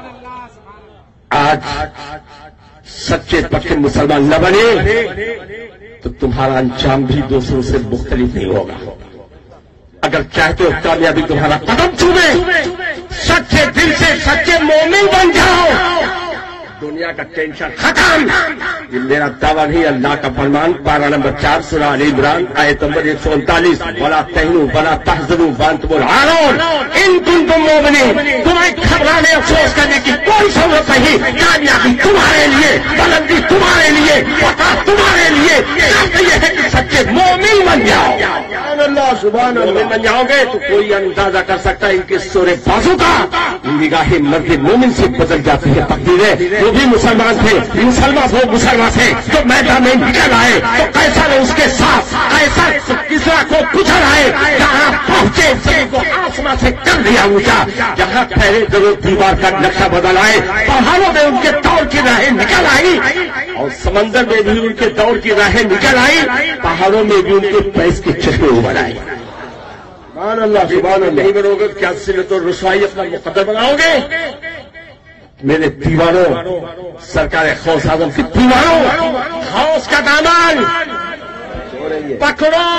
آج سچے پکے مسلمان نہ بنے تو تمہارا انجام بھی دوسروں سے مختلف نہیں ہوگا۔ اگر چاہتے ہو کامیابی تمہارا قدم چومے، سچے دل سے سچے مومن بن جاؤ، دنیا کا ٹینشن ختم۔ یہ میرا دعویٰ نہیں، اللہ کا فرمان، پارہ نمبر چار سورہ آل عمران آیت نمبر ایک سو انتالیس، ولا تہنوا ولا تحزنوا وانتم الأعلون ان کنتم مؤمنین۔ تمہیں گھبرانے افسوس کرنے کی کوئی ضرورت نہیں، کامیابی تمہارے لیے، بلندی تمہارے لیے، فتح تمہارے لیے، شرط یہ ہے کہ سچے مومن بن جاؤ۔ سبحان اللہ سبحان مومن اللہ۔ بن جاؤ گے تو کوئی اندازہ کر سکتا ہے ان کے سورے بازو کا نگاہ مرد مومن سے بدل جاتی ہے تقدیریں۔ جو بھی مسلمان تھے، مسلمان وہ مسلمان تھے جو میدان میں نکل آئے تو قیصر اس کے ساتھ قیصر کسریٰ کو کچل آئے، جہاں پہنچے زمین کو آسمان سے کر دیا اونچا، جہاں پہلے ضرور دیوار کا نقشہ بدل آئے، پہاڑوں میں ان کے دور کی راہیں نکل آئی اور سمندر میں بھی ان کے دور کی راہیں نکل آئی، پہاڑوں میں بھی ان کے پیس کے چشمے ابھر آئے۔ سبحان اللہ سبحان اللہ۔ نہیں بنو گے کیا ذلت اور رسوائی اپنا مقدر بناؤ گے؟ میرے دیوانوں، سرکار غوث اعظم کے دیوانوں، غوث کا دامن پکڑو،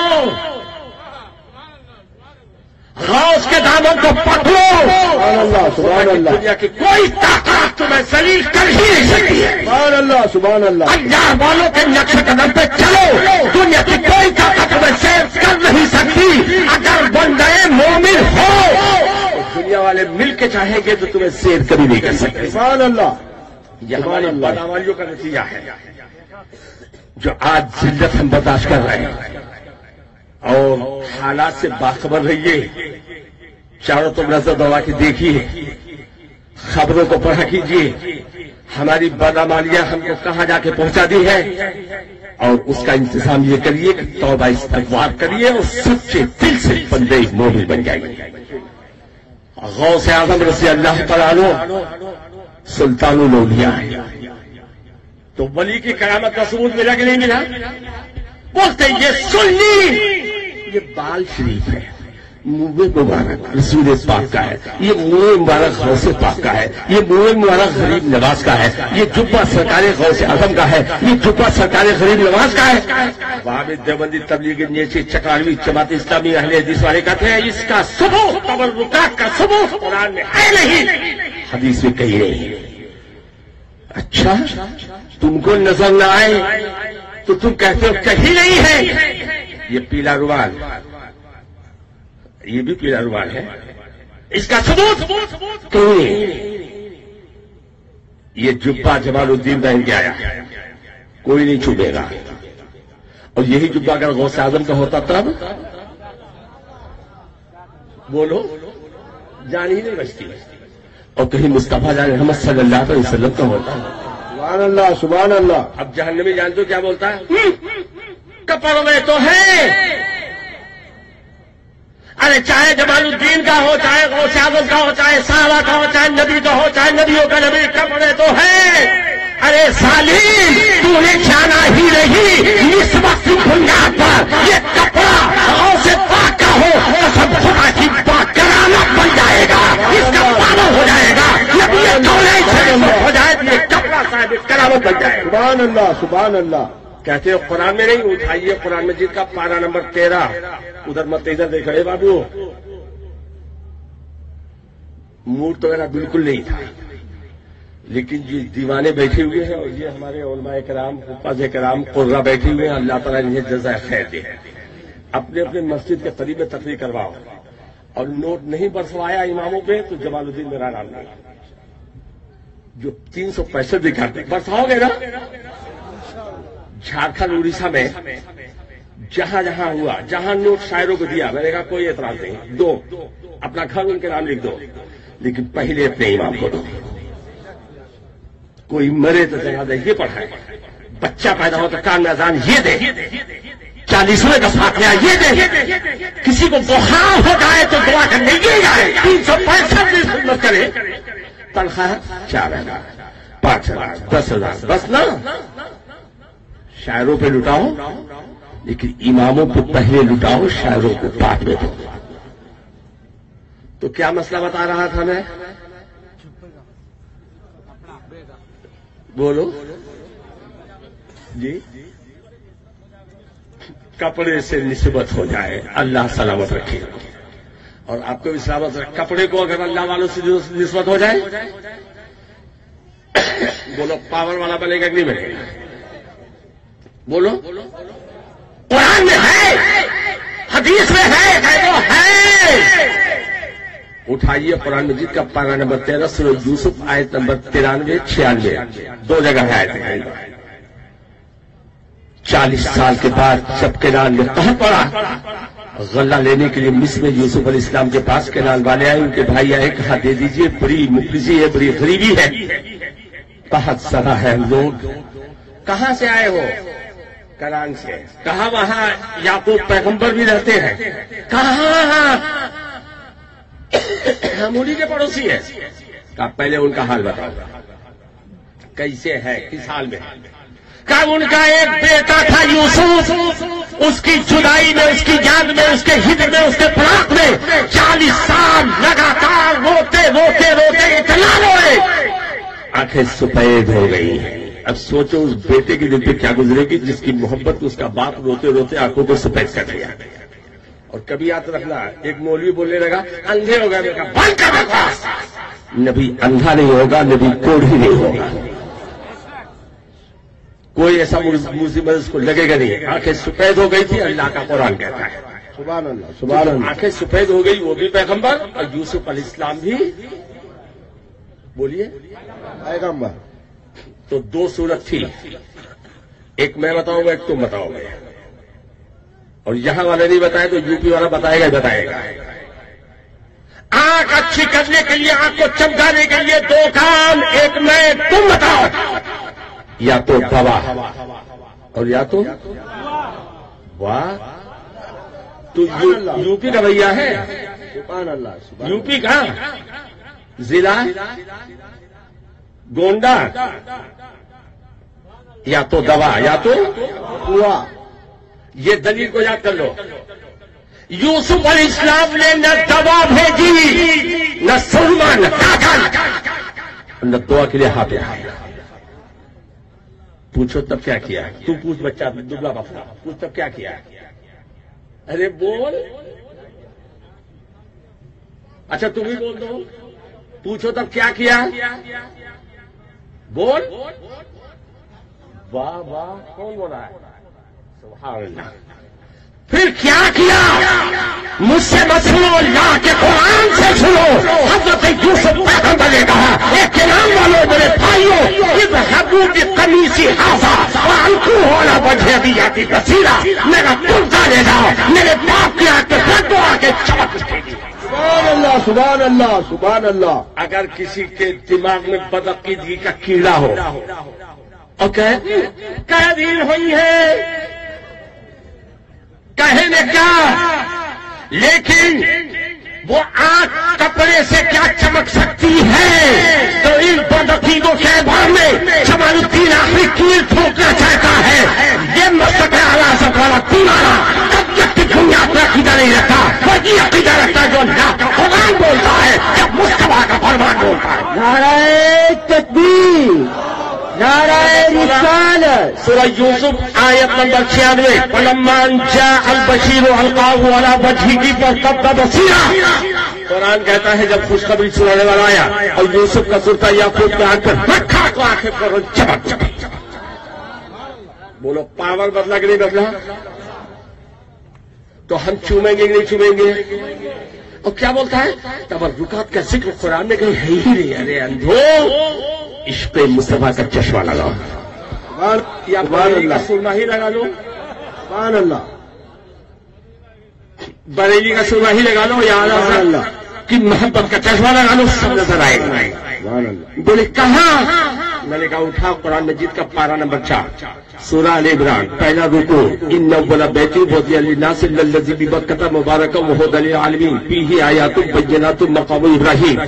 غوث کے دامن کو پکڑو، سبحان اللہ سبحان اللہ، دنیا کی کوئی طاقت تمہیں ذلیل کر ہی نہیں سکتی ہے۔ سبحان اللہ سبحان اللہ، اللہ والوں کے نقش قدم پہ چلو، دنیا کی کوئی طاقت تمہیں سیر کر نہیں سکتی۔ اگر بندے مومن ہو، دنیا والے مل کے چاہیں گے تو تمہیں سیر کبھی نہیں کر سکتے۔ سبحان اللہ، یہ ہماری بدعمالیوں کا نتیجہ ہے جو آج ذلت ہم برداشت کر رہے ہیں، اور حالات سے باخبر رہیے، چاروں طرف نظر دوڑا کے دیکھیے، خبروں کو پڑھا کیجیے، ہماری بدعمالیاں ہم کو کہاں جا کے پہنچا دی ہے، اور اس کا انتظام یہ کریے کہ توبہ استغفار کریے اور سچے دل سے بندے مومن بن جائیے۔ غوث اعظم رضی اللہ تعالیٰ عنہ سلطان الاولیاء ہے، تو ولی کی کرامت کا ثبوت ملا کہ نہیں ملا؟ بولتے یہ سنی، یہ بال شریف ہے، منہ مبارک رسول پاک کا ہے، یہ منہ مبارک غوث پاک کا ہے، یہ منہ مبارک غریب نواز کا ہے، یہ جبہ سرکار غوث اعظم کا ہے، یہ جبہ سرکار غریب نواز کا ہے۔ وہابی دیوبندی تبلیغی نیچے چکاروی جماعت اسلامی اہل حدیث والے کہتے ہیں اس کا ثبوت، تبرکات کا ثبوت قرآن میں ہے نہیں، حدیث میں کہیں نہیں۔ اچھا تم کو نظر نہ آئے تو تم کہتے ہو کہیں نہیں ہے۔ یہ پیلا رومال، یہ بھی پیلا رومال ہے، اس کا ثبوت کہیں نہیں۔ یہ جبہ جمال الدین پہن کے آیا، کوئی نہیں چھپے گا، اور یہی جبہ اگر غوث اعظم کا ہوتا تب بولو جان ہی نہیں بچتی، اور کہیں مصطفیٰ جان محمد صلی اللہ علیہ وسلم کا ہوتا۔ سبحان اللہ سبحان اللہ، اب جہنمی جانتے ہو کیا بولتا ہے؟ کپڑوں میں تو ہے، ارے چاہے جمال الدین کا ہو، چاہے غوث اعظم کا ہو، چاہے صحابہ کا ہو، چاہے نبی کا ہو، چاہے نبیوں کا نبی، کپڑے تو ہے۔ ارے ظالم تو نے جانا ہی نہیں نسبت کی بنیاد پر یہ کپڑا غوث پاک کا ہو، سب خدا کی پاک کرامت بن جائے گا، اس کا پابند ہو جائے گا، نبی کونین سے ہو جائے تو یہ کپڑا صاحب کرامت بن جائے گا۔ سبحان اللہ سبحان اللہ، کہتے ہو قرآن میں نہیں، اٹھائیے قرآن مجید کا پارہ نمبر تیرہ، ادھر مت ادھر دیکھ رہے بابو، موڈ تو میرا بالکل نہیں تھا، لیکن یہ دیوانے بیٹھے ہوئے ہیں، اور یہ ہمارے علماء کرام حفاظ کرام قرہ بیٹھے ہوئے ہیں، اللہ تعالیٰ انہیں جزائے خیر دے۔ اپنے اپنے مسجد کے قریب میں تقریر کرواؤ، اور نوٹ نہیں برسوایا اماموں پہ تو جمال الدین میرا نام نہیں، جو تین سو پینسٹھ دکھاتے برساؤ گے نا۔ جھارکھنڈ اڑیسہ میں جہاں جہاں ہوا، جہاں نوٹ شاعروں کو دیا، میں نے کہا کوئی اعتراض نہیں، دو اپنا گھر ان کے نام لکھ دو، لیکن پہلے اپنے امام کو دو۔ کوئی مرے تو جنازہ یہ پڑھائے، بچہ پیدا ہو تو کان میں اذان یہ دے، چالیسویں کا فاتحہ یہ دے، کسی کو بخار ہو جائے تو دعا کرنے یہ جائے، تین سو پینسٹھ دن خدمت کرے، تنخواہ چار ہزار پانچ ہزار دس ہزار بس نا۔ شاعروں پہ لٹاؤ لیکن اماموں کو پہلے لٹاؤ، شاعروں کو بعد میں دو۔ تو کیا مسئلہ بتا رہا تھا میں؟ بولو جی، کپڑے سے نسبت ہو جائے، اللہ سلامت رکھے، اور آپ کو بھی سلامت رکھے۔ کپڑے کو اگر اللہ والوں سے نسبت ہو جائے، بولو پاور والا بنے گا کہ نہیں بنے گا؟ بولو، قرآن میں ہے، حدیث میں ہے، ہے تو ہے۔ اٹھائیے قرآن مجید کا پارہ نمبر تیرہ سورہ یوسف آیت نمبر ترانوے چھیانوے، دو جگہ ہے آیت ہے۔ چالیس سال کے بعد جب کنان میں قحط پڑا، غلہ لینے کے لیے مصر میں یوسف علیہ السلام کے پاس کنان والے آئے، ان کے بھائی آئے، کہا دے دیجئے، بڑی مفلسی ہے، بڑی غریبی ہے، قحط زدہ ہے ہم لوگ۔ کہاں سے آئے ہو؟ کنان سے۔ کہا وہاں یعقوب پیغمبر بھی رہتے ہیں۔ کہاں؟ ہم انہی کے پڑوسی ہیں۔ کہا پہلے ان کا حال بتاؤ، کیسے ہے، کس حال میں؟ کہا ان کا ایک بیٹا تھا یوسف، اس کی جدائی میں، اس کی یاد میں، اس کے ہجر میں، اس کے فراق میں چالیس سال لگاتار روتے روتے روتے اتنا روئے آنکھیں سفید ہو گئی ہیں. اب سوچو اس بیٹے کے دل پہ کیا گزرے گی جس کی محبت اس کا باپ روتے روتے آنکھوں کو سفید کر دیا. اور کبھی یاد رکھنا, ایک مولوی بولنے لگا اندھے ہو گئے, میں کہا بند کر بکواس. نبی اندھا نہیں ہوگا, نبی کوڑھی نہیں ہوگا. کوئی ایسا مصیبت اس کو لگے گا نہیں. آنکھیں سفید ہو گئی تھی, اللہ کا قرآن کہتا ہے. سبحان اللہ, سبحان اللہ. آنکھیں سفید ہو گئی, وہ بھی پیغمبر, اور یوسف علیہ السلام بھی بولیے پیغمبر. تو دو صورت تھی, ایک میں بتاؤں گا, ایک تم بتاؤ گے. اور یہاں والے نہیں بتائے تو یو پی والا بتائے گا بتائے گا. آنکھ اچھی کرنے کے لیے, آنکھ کو چمکانے کے لیے دو کام, ایک میں, تم بتاؤ. یا تو دوا اور یا تو واہ. تو یو پی کا بھیا ہے, سبحان اللہ, سبحان یو پی کا ضلع گونڈا. یا تو دوا یا تو ہوا. یہ دلیل کو یاد کر لو. یوسف علیہ السلام نے نہ دوا بھیجی, نہ سرما, نہ کاغذ, نہ دعا کے لیے ہاتھ اٹھایا. پوچھو تب کیا کیا؟ تو پوچھ بچہ دبلا بفلا, پوچھ تب کیا کیا؟ ارے بول. اچھا تم ہی بول دو. پوچھو تب کیا کیا؟ بول. واہ واہ, کون بول رہا ہے؟ سبحان اللہ. پھر کیا کیا؟ مجھ سے مت سنو, اللہ کے قرآن سے سنو. حضرت یوسف پیغمبر نے کہا, اے کنعان والوں میرے بھائیوں, اذهبوا بقمیصی ھذا والقوہ علی وجہ ابی بصیرہ. میرا کرتا لے جاؤ, میرے باپ کی آنکھ پہ رکھ دو, آگے چمک اٹھے گی. سبحان اللہ, سبحان اللہ, سبحان اللہ. اگر کسی کے دماغ میں بدعقیدگی کا کیڑا ہو اور کہے قیدین ہوئی ہے, کہنے کیا, لیکن وہ آنکھ کپڑے سے کیا چمک سکتی ہے؟ تو ان بدعقیدوں کے بارے میں جمال الدین آخری کیل ٹھوکنا چاہتا ہے. یہ مسلک اعلیٰ سب والا تمہارا کب تک کی دنیا پر عقیدہ نہیں رکھتا, وہی عقیدہ رکھتا جو اللہ کا قرآن بولتا ہے, جب مصطفیٰ کا فرمان بولتا ہے. نعرہ تکبیر, نعرہ رسالت. سورہ یوسف آیت نمبر چھیانوے. فلما جاء البشیر القاه على وجهه فارتد بصيرا. قرآن کہتا ہے جب خوشخبری سنانے والا آیا اور یوسف کا کرتا یاقوت پہ آ کر رکھا تو آنکھیں پر چمک چمک. بولو پاور بدلا کہ نہیں بدلا؟ تو ہم چومیں گے کہ نہیں چومیں گے؟ اور کیا بولتا ہے؟ تبرکات کا ذکر قرآن میں کہیں ہے ہی نہیں. ارے اندھو, عشق مصطفیٰ کا چشمہ لگاؤ, یا بریلی کا سرما ہی لگا لو. سبحان اللہ, بریلی کا سرما ہی لگا لو, یا اللہ کی محبت کا چشمہ لگا لو, سب نظر آئے گا. بولے کہاں؟ میں نے کہا اٹھا قرآن مجید کا پارہ نمبر چار, سورہ آل عمران, پہلا رکوع. ان اول بیت وضع للناس الذی ببکۃ مبارکا وہدی للعالمین فیہ آیات بینات مقام ابراہیم.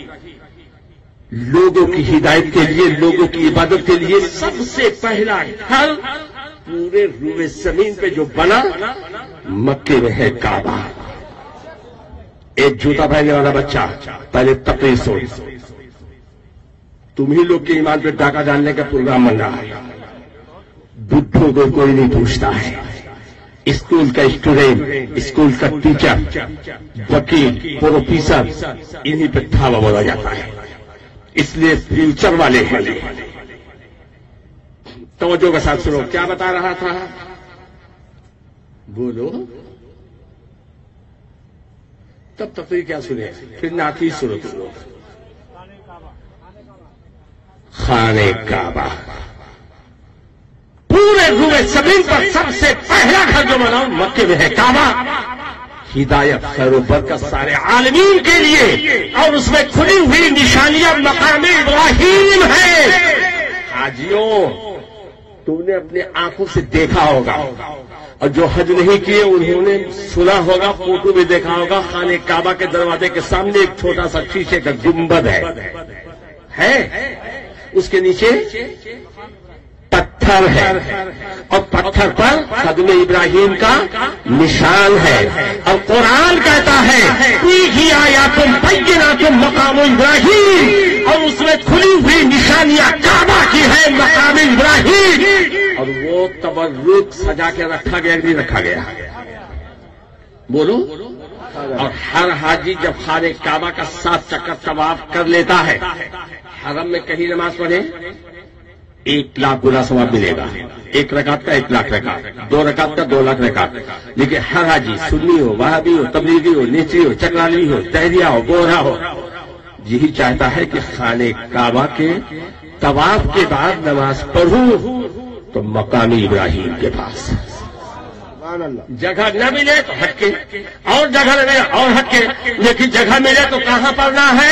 لوگوں کی ہدایت کے لیے, لوگوں کی عبادت کے لیے سب سے پہلا گھر پورے روئے زمین پہ جو بنا مکے میں ہے کعبہ. ایک جوتا پہننے والا بچہ پہلے تقریر سو, تم ہی لوگ کے ایمان پہ ڈاکہ ڈالنے کا پروگرام بن رہا ہے. بڈھوں کو کوئی نہیں پوچھتا ہے. اسکول کا اسٹوڈینٹ, اسکول کا ٹیچر, وکیل, پروفیسر, انہی پہ دھاوا بولا جاتا ہے. اس لیے فیوچر والے ہیں. توجہ کے ساتھ سنو, کیا بتا رہا تھا؟ بولو. تب تقریر کیا سنے, پھر نعت سنو. تم لوگ خانہ کعبہ پورے روئے زمین پر سب سے پہلا گھر جو بنا مکے میں ہے کعبہ. ہدایت خیر و برکت سارے عالمین کے لیے, اور اس میں کھلی ہوئی نشانیاں مقام ابراہیم ہے. حاجیوں, تم نے اپنے آنکھوں سے دیکھا ہوگا, اور جو حج نہیں کیے انہوں نے سنا ہوگا, فوٹو بھی دیکھا ہوگا. خانہ کعبہ کے دروازے کے سامنے ایک چھوٹا سا شیشے کا گنبد ہے, ہے اس کے نیچے پتھر پتھر ہے اور پتھر پر قدم ابراہیم کا نشان ہے، اور قرآن کہتا ہے فیہ آیات بینات مقام ابراہیم، اور اس میں کھلی ہوئی نشانیاں کعبہ کی ہے، مقام ابراہیم، اور وہ تبرک سجا کے رکھا گیا نہیں رکھا گیا؟ بولو۔ اور ہر حاجی جب خانہ کعبہ کا سات چکر طواف کر لیتا ہے، حرم میں کہیں نماز پڑھے ایک لاکھ گنا ثواب ملے گا، ایک رکعت کا ایک لاکھ رکعت، دو رکعت کا دو لاکھ رکعت۔ لیکن ہر حاجی سنی ہو، وہابی ہو، تبلیغی ہو، نیچری ہو، چکرالی ہو، دہریا ہو، گورا ہو، یہی چاہتا ہے کہ خانہ کعبہ کے طواف کے بعد نماز پڑھوں تو مقامی ابراہیم کے پاس جگہ نہ ملے تو ہٹ کے، اور جگہ نہ ملے اور ہٹ کے، لیکن جگہ ملے تو کہاں پڑھنا ہے؟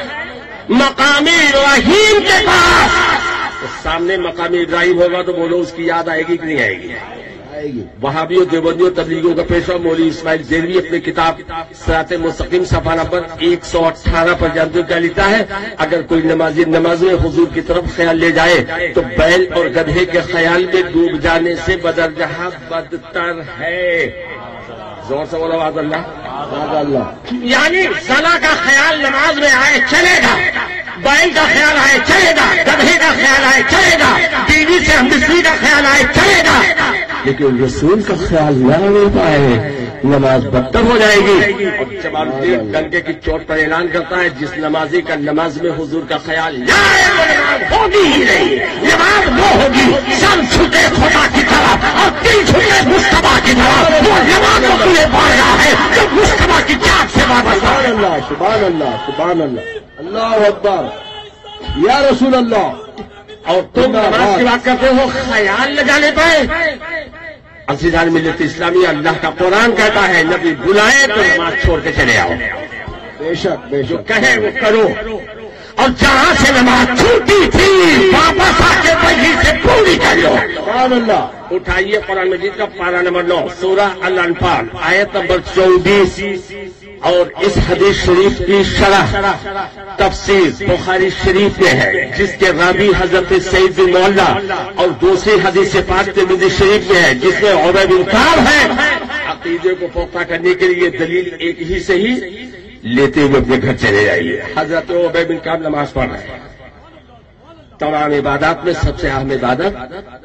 مقامی ابراہیم کے پاس۔ تو سامنے مقامی ابراہیم ہوگا تو بولو اس کی یاد آئے گی کہ نہیں آئے گی؟ آئے گی۔ وہابیوں دیوبندیوں تبلیغیوں کا پیشوا مولوی اسماعیل دہلوی اپنی کتاب صراط مستقیم صفحہ نمبر ایک سو اٹھارہ پر جانتے کیا لکھتا ہے؟ اگر کوئی نمازی نماز میں حضور کی طرف خیال لے جائے تو بیل اور گدھے کے خیال میں ڈوب جانے سے بدرجہ بدتر ہے۔ زور سے بولو آواز اللہ اللہ۔ یعنی زنا کا خیال نماز میں آئے چلے گا، بیل کا خیال آئے چلے گا، گدھے کا خیال آئے چلے گا، بیوی سے ہمدردی کا خیال آئے چلے گا، لیکن رسول کا خیال نہ ہو پائے نماز بدتر ہو جائے گی۔ اور جمال الدین ڈنکے کی چوٹ پر اعلان کرتا ہے جس نمازی کا نماز میں حضور کا خیال نہ آئے وہ نماز ہوگی ہی نہیں، نماز وہ ہوگی سر چھٹے خدا کی طرف اور دل چھٹے مصطفیٰ کی طرف، وہ نماز کو تمہیں پڑھ رہا ہے جو مصطفیٰ کی چاک سے واپس آئے۔ سبحان اللہ سبحان اللہ سبحان اللہ، اللہ اکبر یا رسول اللہ۔ اور تم نماز کی بات کرتے ہو خیال نہ جانے پائے۔ عزیزان ملت اسلامی، اللہ کا قرآن کہتا ہے نبی بلائے تو نماز چھوڑ کے چلے آؤ، بے شک بے جو شک کہے وہ کرو، اور جہاں سے نماز چھوٹی تھی واپس آ کے وہیں سے پوری کر لو۔ سبحان اللہ۔ اٹھائیے قرآن مجید کا پارہ نمبر نو، سورہ الانفال آیت نمبر چوبیس، اور اس حدیث شریف کی شرح تفسیر بخاری شریف میں ہے جس کے راوی حضرت سعید بن معلہ، اور دوسری حدیث پاک ترمذی شریف میں ہے جس میں عبید بن کعب ہے۔ عقیدے کو پختہ کرنے کے لیے دلیل ایک ہی سے ہی لیتے ہوئے اپنے گھر چلے جائیے۔ حضرت عبید بن کعب نماز پڑھ رہے ہیں۔ تمام عبادات میں سب سے اہم عبادت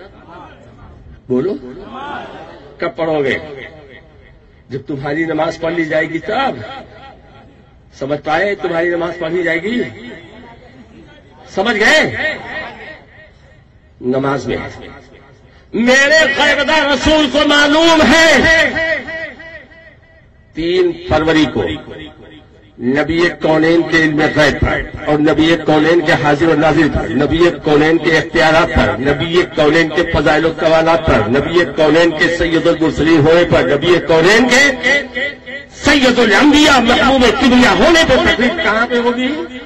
بولو کب پڑھو گے؟ جب تمہاری نماز پڑھ لی جائے گی تب سمجھ پائے تمہاری نماز پڑھی جائے گی؟ سمجھ گئے؟ نماز میں میرے غیبدہ رسول کو معلوم ہے تین فروری کو نبی کونین کے علم غیب پر، اور نبی کونین کے حاضر و ناظر پر، نبی کونین کے اختیارات پر، نبی کونین کے فضائل و کمالات پر، نبی کونین کے سید المرسلین ہونے پر، نبی کونین کے سید الانبیاء محبوب کبریا ہونے پر تقریب کہاں پہ ہوگی؟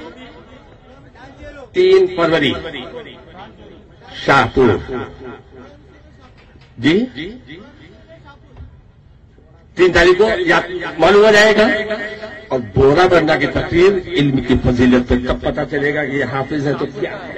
تین فروری شاہپور۔ جی تین تاریخ کو معلوم ہو جائے گا۔ اور بورا بننا کی تقریر علم کی فضیلت پہ تب پتہ چلے گا کہ یہ حافظ ہے تو کیا ہے۔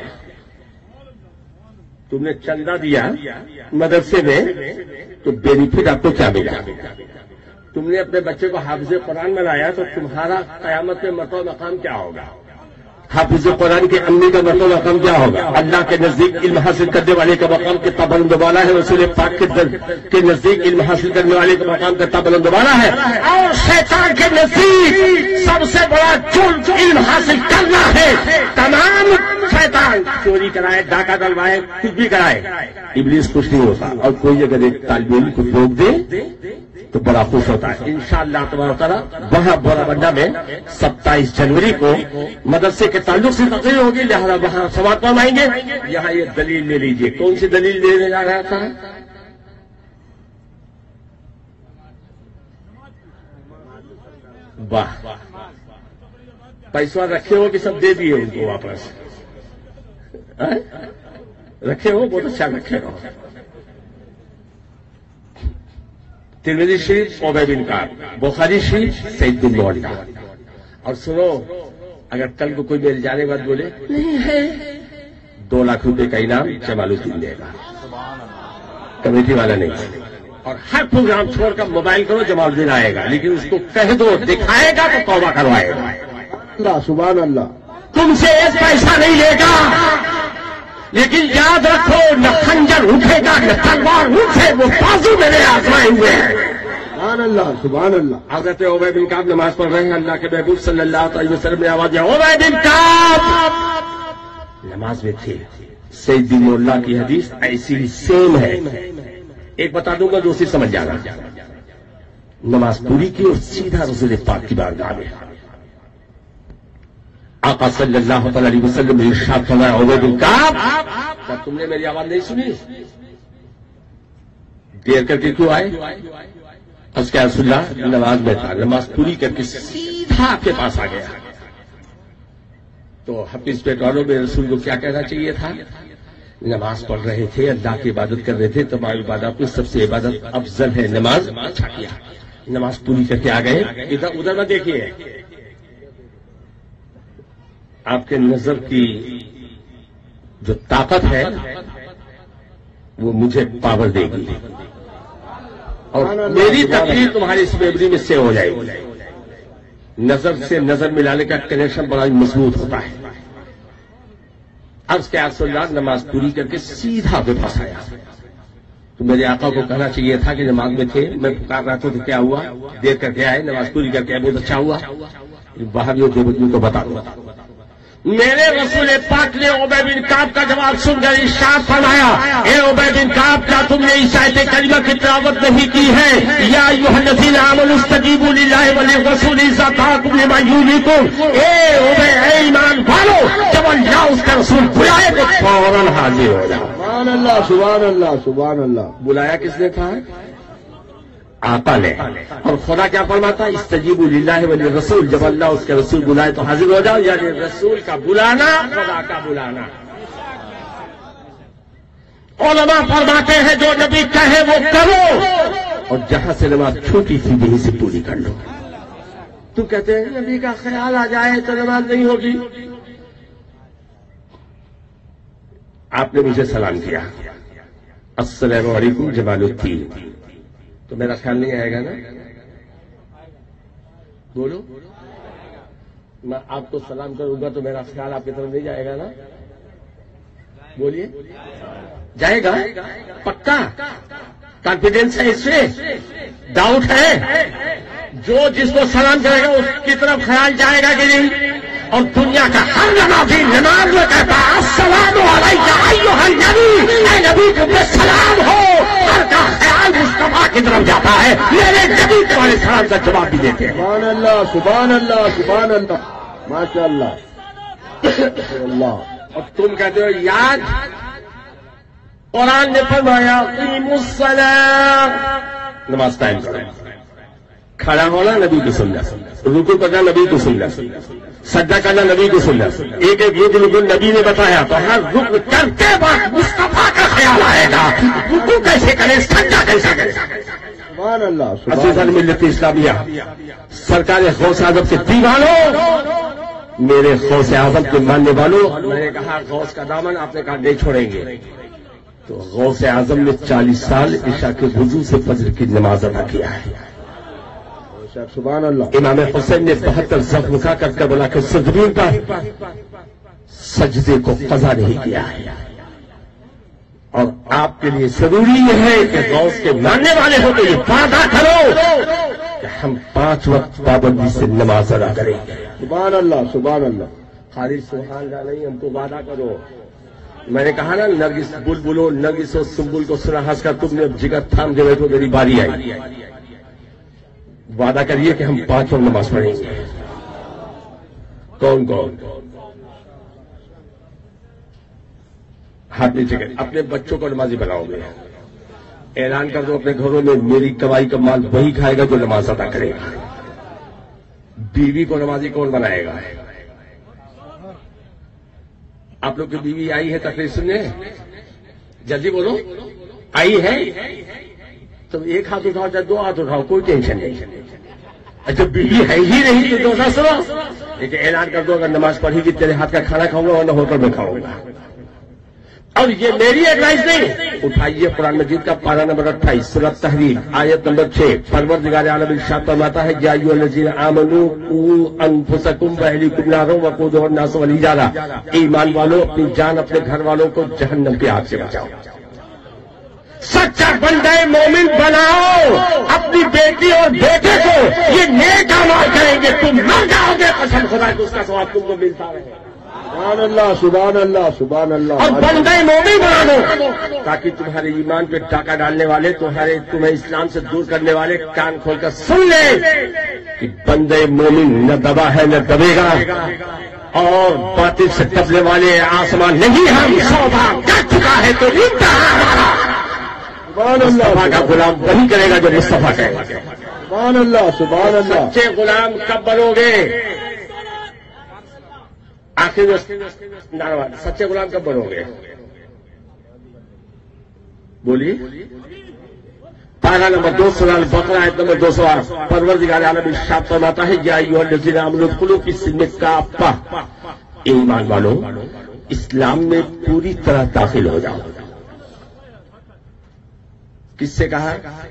تم نے چندہ دیا مدرسے میں تو بینیفٹ آپ کو کیا ملا؟ تم نے اپنے بچے کو حافظ قرآن بنایا تو تمہارا قیامت میں مرتبہ مقام کیا ہوگا؟ حافظ قرآن کی امی کا مرتبہ مقام کیا ہوگا؟ اللہ کے نزدیک علم حاصل کرنے والے کا مقام کتنا بلند والا ہے؟ رسول پاک کے نزدیک علم حاصل کرنے والے کا مقام کتنا بلند والا ہے؟ اور شیطان کے نزدیک سب سے بڑا جرم علم حاصل کرنا ہے۔ تمام شیطان چوری کرائے، ڈاکہ ڈلوائے، کچھ بھی کرائے، ابلیس خوش نہیں ہوتا، اور کوئی اگر ایک طالب علم کو روک دے تو بڑا خوش ہوتا ہے۔ انشاءاللہ تبارک تعالیٰ وہاں بورا بنڈا میں ستائیس جنوری کو مدرسے کے تعلق سے تقریر ہوگی، لہذا وہاں سوال فرمائیں گے۔ یہاں یہ دلیل لے لیجئے، کون سی دلیل لینے جا رہا تھا؟ واہ، پیسہ رکھے ہو کہ سب دے دیے ان کو واپس؟ رکھے ہو؟ بہت اچھا رکھے ہو۔ ترمذی شریف عبید بن کعب، بخاری شریف سعید بن معلہ۔ اور سنو، اگر کل کو کوئی میرے جانے کے بعد بولے نہیں ہے، دو لاکھ روپے کا انعام جمال الدین دے گا، کمیٹی والا نہیں. اور ہر پروگرام چھوڑ کر موبائل کرو، جمال الدین آئے گا، لیکن اس کو کہہ دو دکھائے گا تو توبہ کروائے گا. اللہ سبحان اللہ. تم سے ایک پیسہ نہیں لے گا، لیکن یاد رکھو نہ خنجر اٹھے گا نہ تلوار اٹھے، وہ بازو میرے آزمائے ہوئے ہیں. سبحان اللہ سبحان اللہ. حضرت عبید بن کعب نماز پڑھ رہے ہیں، اللہ کے محبوب صلی اللہ علیہ وسلم نے آواز دیا عبید بن کعب نماز میں تھے. سید بن اللہ کی حدیث ایسی ہی سیم ہے، ایک بتا دوں گا دوسری سمجھ جانا. نماز پوری کی اور سیدھا رسول پاک کی بارگاہ میں آقا صلی اللہ تعالی علیہ وسلم نے ارشاد فرمایا عبید بن کعب کیا تم نے میری آواز نہیں سنی؟ دیر کر کے کیوں آئے؟ اس کے رسول اللہ نماز میں تھا. نماز پوری کر کے سیدھا آپ کے پاس آ گیا. تو حفیظ پیٹ والوں میں رسول کو کیا کہنا چاہیے تھا؟ نماز پڑھ رہے تھے، اللہ کی عبادت کر رہے تھے، تمام عبادت میں سب سے عبادت افضل ہے نماز. اچھا کیا، نماز پوری کر کے آ گئے. ادھر ادھر نہ دیکھیے، آپ کے نظر کی جو طاقت ہے وہ مجھے پاور دے گی اور میری تقریر تمہاری اس میموری میں سیو ہو جائے گی. نظر سے نظر ملانے کا کنیکشن بڑا مضبوط ہوتا ہے. عرض کے رسول اللہ نماز پوری کر کے سیدھا کے پاس آیا. تو میرے آقا کو کہنا چاہیے تھا کہ نماز میں تھے، میں پکار رہا تھا تو کیا ہوا، دیر کر کے آئے، نماز پوری کر کے آئے، بہت اچھا ہوا. باہر دیوبندیوں کو بتا دو. میرے رسول پاک نے عبید بن کعب کا جواب سن کر ارشاد فرمایا اے عبید بن کعب کیا تم نے اس آیت کریمہ کی تلاوت نہیں کی ہے؟ یا ایھا الذین آمنوا استجیبوا للہ وللرسول اذا دعاکم لما یحییکم. اے عبید اے ایمان والو، جب اللہ اس کا رسول بلائے تو فوراً حاضر ہو جاؤ. سبحان اللہ سبحان اللہ سبحان اللہ. بلایا کس نے تھا؟ آقا نے. اور خدا کیا فرماتا ہے استجیبوا للہ وللرسول، جب اللہ اس کے رسول بلائے تو حاضر ہو جاؤ. یعنی رسول کا بلانا خدا کا بلانا. علماء فرماتے ہیں جو نبی کہے وہ کرو، اور جہاں سے نماز چھوٹی تھی وہیں سے پوری کر لو. تو کہتے ہیں نبی کا خیال آ جائے تو نماز نہیں ہوگی. آپ نے مجھے سلام کیا السلام علیکم جمال الدین، تو میرا خیال نہیں آئے گا نا؟ بولو، میں آپ کو سلام کروں گا تو میرا خیال آپ کی طرف نہیں جائے گا نا؟ بولیے، جائے گا؟ پکا کانفیڈینس ہے؟ اس سے ڈاؤٹ ہے؟ جو جس کو سلام کرے گا اس کی طرف خیال جائے گا کہ نہیں؟ اور دنیا کا ہر نمازی نماز میں کہتا السلام علیک ایھا النبی، اے نبی تمہیں سلام ہو. ہر کا خیال مصطفیٰ کی طرف جاتا ہے. میرے نبی تمہارے سلام کا جواب بھی دیتے ہیں. سبحان اللہ سبحان اللہ سبحان اللہ ماشاء اللہ اللہ. اور تم کہتے ہو یاد، قرآن نے فرمایا اقیموا الصلاۃ، نماز قائم کرو. کھڑا ہونا نبی کی سنت، رکوع کرنا نبی کی سنت، سجدہ کرنا نبی کی سنت. ایک ایک رکن رکن نبی نے بتایا تو ہر رکن کرتے وقت مصطفیٰ کا خیال آئے گا. رکوع کیسے کرے، سجدہ کیسے کرے. سبحان اللہ عزیزان ملت اسلامیہ، سرکار غوث اعظم سے دیوانوں، میرے غوث اعظم کے ماننے والوں، میں نے کہا غوث کا دامن، آپ نے کہا نہیں چھوڑیں گے. تو غوث اعظم نے چالیس سال عشاء کے وضو سے فجر کی نماز ادا کیا ہے. سبحان اللہ. امام حسین نے بہتر زخم کھا کر کربلا کے سجدے پر سجدے کو قضا نہیں کیا ہے. اور آپ کے لیے ضروری یہ ہے کہ غوث کے ماننے والے ہو تو یہ وعدہ کرو کہ ہم پانچ وقت پابندی سے نماز ادا کریں گے. سبحان اللہ سبحان اللہ. خالی سبحان اللہ نہیں، ہم تو وعدہ کرو. میں نے کہا نا نرگس بلبلو نرگس و سنبل کو سنا ہنس کر تم نے جگر تھام کے بیٹھو میری باری آئی. وعدہ کریے کہ ہم پانچ وقت نماز پڑھیں گے. کون کون ہاتھ نیچے کریں. اپنے بچوں کو نمازی بناؤ گے. اعلان کر دو اپنے گھروں میں میری کمائی کا مال وہی کھائے گا جو نماز ادا کرے گا. بیوی کو نمازی کون بنائے گا؟ آپ لوگ کی بیوی آئی ہے تقریر سننے؟ جلدی بولو. آئی ہے تو ایک ہاتھ اٹھاؤ چاہے دو ہاتھ اٹھاؤ، کوئی ٹینشن نہیں. اچھا بیوی ہے ہی نہیں تو دوسرا سنو، لیکن اعلان کر دو اگر نماز پڑھی گی تیرے ہاتھ کا کھانا کھاؤں گا ورنہ ہوٹل میں کھاؤں گا. اور یہ میری ایڈوائز نہیں، اٹھائیے قرآن مجید کا پارہ نمبر اٹھائیس سورۃ تحریم آیت نمبر چھ، پروردگار عالم ارشاد فرماتا ہے یا ایھا الذین آمنوا قوا انفسکم واہلیکم نارا وقودھا الناس والحجارہ، ایمان والو اپنی جان اپنے گھر والوں کو جہنم کی آگ سے بچاؤ۔ سچا بندہ مومن بناؤ، اپنی بیٹی اور بیٹے کو یہ نیک اعمال کریں گے، تم مر جاؤ گے، قسم خدا کی اس کا ثواب تم کو ملتا رہے۔ سبحان اللہ سبحان اللہ سبحان اللہ۔ اور بندہ مومن بنا دو تاکہ تمہارے ایمان پہ ڈاکہ ڈالنے والے، تمہارے تمہیں اسلام سے دور کرنے والے کان کھول کر سن لیں کہ بندے مومن نہ دبا ہے نہ دبے گا، اور باطل سے دبنے والے آسمان نہیں، ہم سودا کر چکا ہے تو انتہا ہمارا۔ سبحان اللہ مصطفیٰ کا غلام وہی کرے گا جو مصطفیٰ کہے گا۔ سبحان اللہ سبحان اللہ۔ سچے غلام کب بنو گے؟ آخر سچے غلام کب بنو گے؟ بولیے۔ پارہ نمبر دو سورہ البقرہ آیت نمبر دو سو آٹھ، پروردگار عالم ارشاد فرماتا ہے یا ایھا الذین آمنوا ادخلوا فی السلم کافہ، ایمان والو اسلام میں پوری طرح داخل ہو جاؤ۔ کس سے کہا؟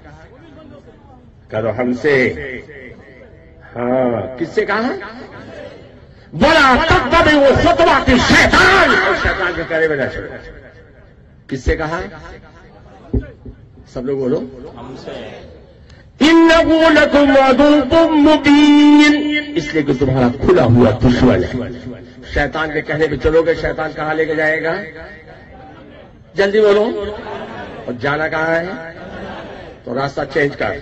کرو ہم سے۔ ہاں کس سے کہا؟ بولا تتبعوا خطوات الشیطان، اور شیطان کے کرے بنا چلو۔ کس سے کہا؟ سب لوگ بولو۔ ہم سے۔ انہ لکم عدو مبین، اس لیے کہ تمہارا کھلا ہوا دشمن ہے۔ شیطان کے کہنے پہ چلو گے، شیطان کہاں لے کے جائے گا؟ جلدی بولو۔ اور جانا کہاں ہے؟ تو راستہ چینج کر،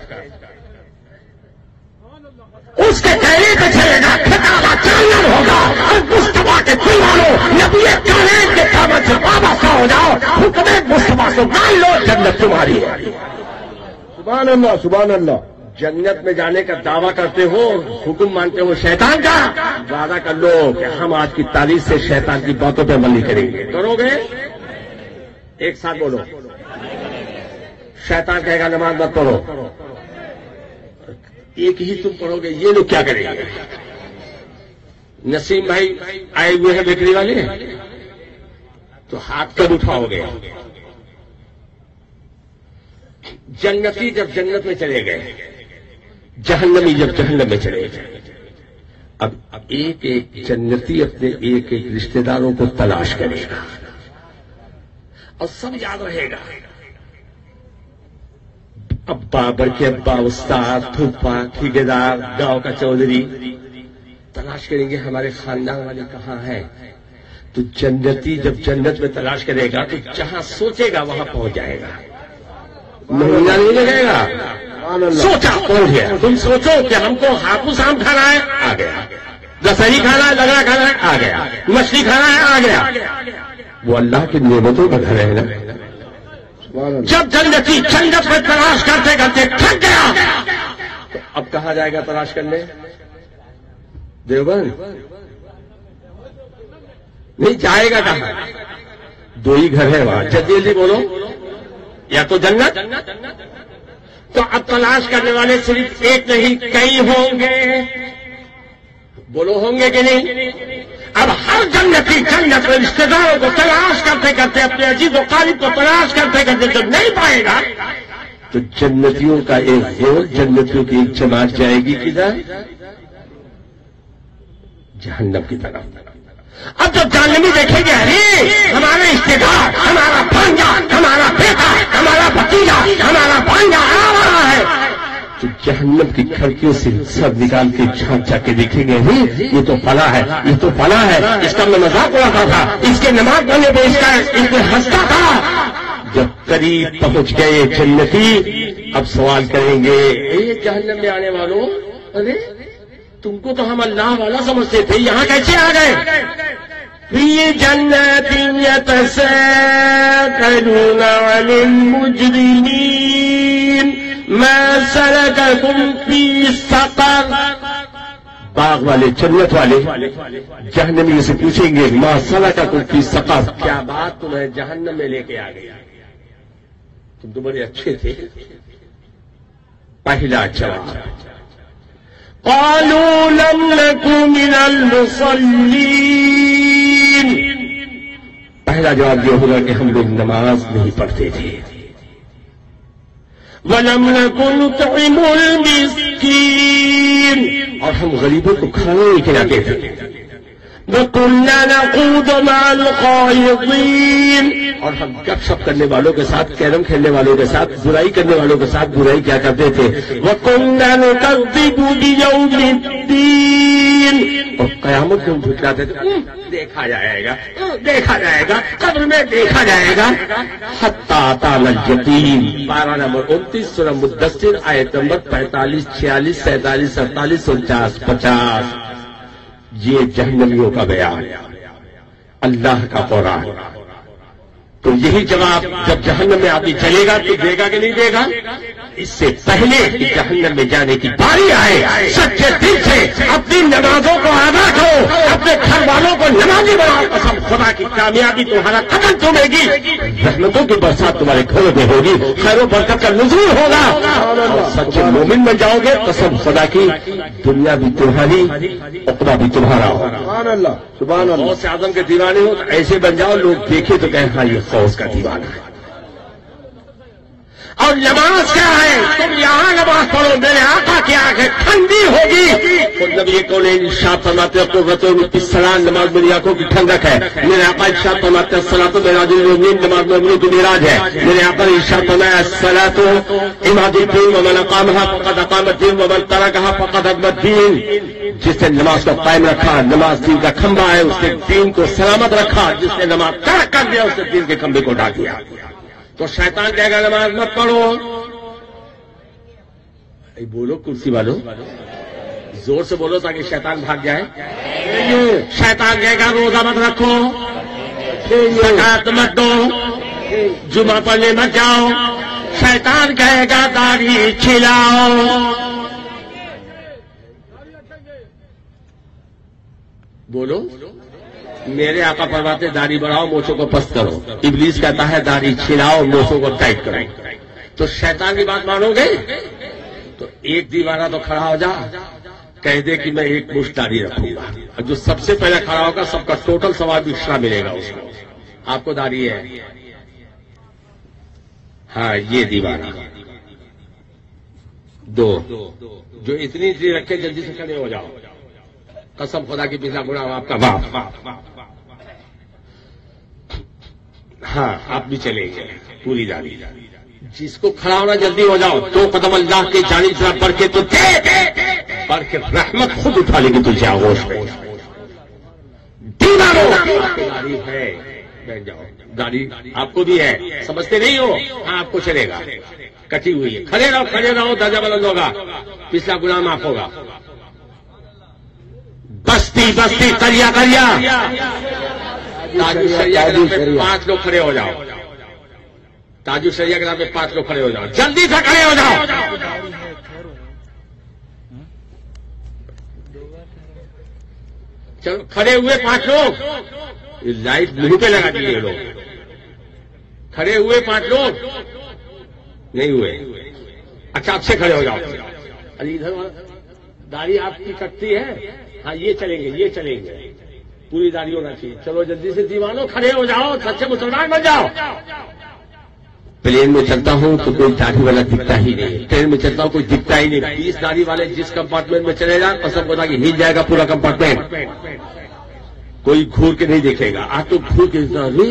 اس کے کہنے پہ چلے گا، ٹھکانا جہنم ہوگا۔ اور مصطفیٰ کے دل والوں نبی کائنات کے دامن سے وابستہ ہو جاؤ، حکم مصطفیٰ کو مان لو، جنت تمہاری ہے۔ سبحان اللہ سبحان اللہ۔ جنت میں جانے کا دعویٰ کرتے ہو، حکم مانتے ہو شیطان کا، وعدہ کر لو کہ ہم آج کی تاریخ سے شیطان کی باتوں پہ عمل نہیں کریں گے۔ کرو گے؟ ایک ساتھ بولو۔ شیطان کہے گا نماز مت پڑھو، ایک ہی تم پڑھو گے، یہ لوگ کیا کریں گے؟ نسیم بھائی آئے ہوئے ہیں بیکری والے، تو ہاتھ کب اٹھاؤ گے؟ جنتی جب جنت میں چلے گئے، جہنمی جب جہنم میں چلے گئے، اب ایک ایک جنتی اپنے ایک ایک رشتہ داروں کو تلاش کرے گا، اور سب یاد رہے گا۔ ابا برکے ابا، استاد، پھوپھا، ٹھیکیدار، گاؤں کا چودھری تلاش کریں گے ہمارے خاندان والے کہاں ہیں۔ تو جنتی جب جنت میں تلاش کرے گا تو جہاں سوچے گا وہاں پہنچ جائے گا، مہینہ نہیں لگے گا۔ سوچا پہنچ گیا۔ تم سوچو کہ ہم کو ہاپوس آم کھانا ہے، آ گیا۔ دسہری کھانا ہے، لگڑا کھانا ہے، آ گیا۔ مچھلی کھانا ہے، آ گیا۔ وہ اللہ کی نعمتوں کا گھر ہے نا۔ جب جنتی جنت میں تلاش کرتے کرتے تھک گیا تو اب کہاں جائے گا تلاش کرنے؟ دیوبند نہیں جائے گا کہاں؟ دو ہی گھر ہے وہاں، جلدی جلدی بولو۔ یا تو جنت، تو اب تلاش کرنے والے صرف ایک نہیں کئی ہوں گے، بولو ہوں گے کہ نہیں؟ اب ہر جنتی جنت میں رشتے داروں کو تلاش کرتے کرتے، اپنے عزیز و قریب کو تلاش کرتے کرتے جب نہیں پائے گا تو جنتیوں کا ایک گروہ، جنتیوں کی ایک جماعت جائے گی کدھر؟ جہنم کی طرف۔ اب جب جہنمی دیکھیں گے ارے ہمارے رشتے دار، ہمارا بھانجا، ہمارا بیٹا، ہمارا بھتیجا، ہمارا بھانجا آ رہا ہے، تو جہنم کی کھڑکیوں سے سب نکال کے جھانک جا کے دیکھیں گے یہ تو فلاں ہے، یہ تو فلاں ہے، اس کا میں مذاق اڑاتا تھا، اس کے نماز پڑھنے پہ اس کا اس میں ہنستا تھا۔ جب قریب پہنچ گئے جنتی، اب سوال کریں گے اے جہنم میں آنے والوں، ارے تم کو تو ہم اللہ والا سمجھتے تھے، یہاں کیسے آ گئے؟ فی جنت یتساءلون عن المجرمین ما سلککم فی سقر، باغ والے جنت والے جہنمی سے پوچھیں گے ما سلککم فی سقر، کیا بات تمہیں جہنم میں لے کے آ گئی؟ تم تو بڑے اچھے تھے۔ پہلا جواب قالوا لم نك من المصلين، پہلا جواب یہ ہوگا کہ ہم لوگ نماز نہیں پڑھتے تھے. وَلَمْ نَكُنْ نُطْعِمُ الْمِسْكِينَ، اور ہم غریبوں کو کھانا نہیں کھلاتے تھے. وَكُنَّا نَخُوضُ مَعَ الْخَائِضِينَ، اور ہم گپ شپ کرنے والوں کے ساتھ، کیرم کھیلنے والوں کے ساتھ، برائی کرنے والوں کے ساتھ برائی کیا کرتے تھے. وَكُنَّا نُكَذِّبُ بِيَوْمِ الدِّينِ، اور قیامت کو ہم جھٹلاتے تھے. دیکھا جائے گا دیکھا جائے گا قبر میں دیکھا جائے گا. حتی اتانا الیقین، پارہ نمبر انتیس سورہ مدثر، آیت نمبر پینتالیس، چھیالیس، سینتالیس، سینتالیس، انچاس، پچاس. یہ جہنمیوں کا بیان، اللہ کا قرآن. تو یہی جواب جب جہنم میں آدمی چلے گا تو دے گا کہ نہیں دے گا؟ اس سے پہلے کہ جہنم میں جانے کی باری آئے، سچے دل سے اپنی نمازوں کو ادا کرو، اپنے گھر والوں کو نمازی بناؤ. قسم خدا کی کامیابی تمہارا قدم چومے گی، رحمتوں کی برسات تمہارے گھروں میں ہوگی، خیر و برکت کا نزول ہوگا. اور سچے مومن میں جاؤ گے، قسم خدا کی دنیا بھی تمہاری، عقبہ بھی تمہارا ہوگا. سبحان اللہ سبحان اللہ. غوث اعظم کے دیوانے ہو تو ایسے بن جاؤ، لوگ دیکھے تو کہیں ہاں یہ غوث کا دیوانہ ہے. اور نماز کیا ہے؟ تم یہاں نماز پڑھو، میرے آقا کی آنکھیں ٹھنڈی ہوگی. تو نبی کون ارشاد فرماتے ہیں قرۃ السلام، نماز میری آنکھوں کی ٹھنڈک ہے. میرے آقا ارشاد فرماتے ہیں الصلاۃ معراج المؤمنین، نماز مومنوں کی معراج ہے. میرے آقا ارشاد فرمایا الصلاۃ عماد الدین ومن اقامها فقد اقام الدین ومن ترکها فقد هدم الدین. جس نے نماز کو قائم رکھا، نماز دین کا کھمبا ہے، اس نے دین کو سلامت رکھا. جس نے نماز ترک کر دیا، اس نے دین کے کھمبے کو ڈال دیا. تو شیطان کہے گا نماز مت پڑھو. بولو کرسی والو، زور سے بولو تاکہ شیطان بھاگ جائے. شیطان کہے گا روزہ مت رکھو، زکات مت دو، جمعہ پڑھنے مت جاؤ. شیطان کہے گا داڑھی کھلاؤ. بولو. میرے آقا فرماتے داڑھی بڑھاؤ، موچوں کو پست کرو. ابلیس کہتا ہے داڑھی چھلاؤ، موچوں کو ٹائٹ کرو. تو شیطان کی بات مانو گے؟ تو ایک دیوانہ تو کھڑا ہو جا، کہہ دے کہ میں ایک مشت داڑھی رکھوں گا. اور جو سب سے پہلے کھڑا ہوگا سب کا ٹوٹل ثواب ایکسٹرا ملے گا اس کو. آپ کو داڑھی ہے؟ ہاں یہ دیوانہ. دو جو اتنی اتنی رکھے جلدی سے کھڑے ہو جاؤ. قسم خدا کی پچھلا گناہ آپ کا باپ. ہاں آپ بھی چلیں گے پوری داڑھی. جس کو کھڑا ہونا جلدی ہو جاؤ. دو قدم اللہ کے جانب طرف بڑھ کے تو دے بڑھ کے رحمت خود اٹھا لے گی تجھے آغوش میں. داڑھی ہے بیٹھ جاؤ. داڑھی آپ کو بھی ہے، سمجھتے نہیں ہو؟ ہاں آپ کو چلے گا. کٹی ہوئی ہے، کھڑے رہو کھڑے رہو، درجہ بلند ہوگا، پچھلا گناہ معاف ہوگا. بستی بستی کریا کریا تاج الشریعہ کے نام پہ پانچ لوگ کھڑے ہو جاؤ. تاج الشریعہ کے نام پہ پانچ لوگ کھڑے ہو جاؤ. جلدی سے کھڑے ہو جاؤ. چلو کھڑے ہوئے پانچ لوگ. لائٹ منہ پہ لگا دیے لوگ. کھڑے ہوئے پانچ لوگ نہیں ہوئے. اچھا اچھے کھڑے ہو جاؤ. علی ادھر داڑھی آپ کی کٹتی ہے؟ ہاں یہ چلیں گے یہ چلیں گے. پوری داڑھی ہونا چاہیے. چلو جلدی سے دیوانوں کھڑے ہو جاؤ، سچے مسلمان بن جاؤ. پلین میں چلتا ہوں تو کوئی داڑھی والا دکھتا ہی نہیں. ٹرین میں چلتا ہوں کوئی دکھتا ہی نہیں. بیس داڑھی والے جس کمپارٹمنٹ میں چلے جائیں قسم خدا کی ہل جائے گا پورا کمپارٹمنٹ. کوئی گھور کے نہیں دیکھے گا. آج تو گھور کے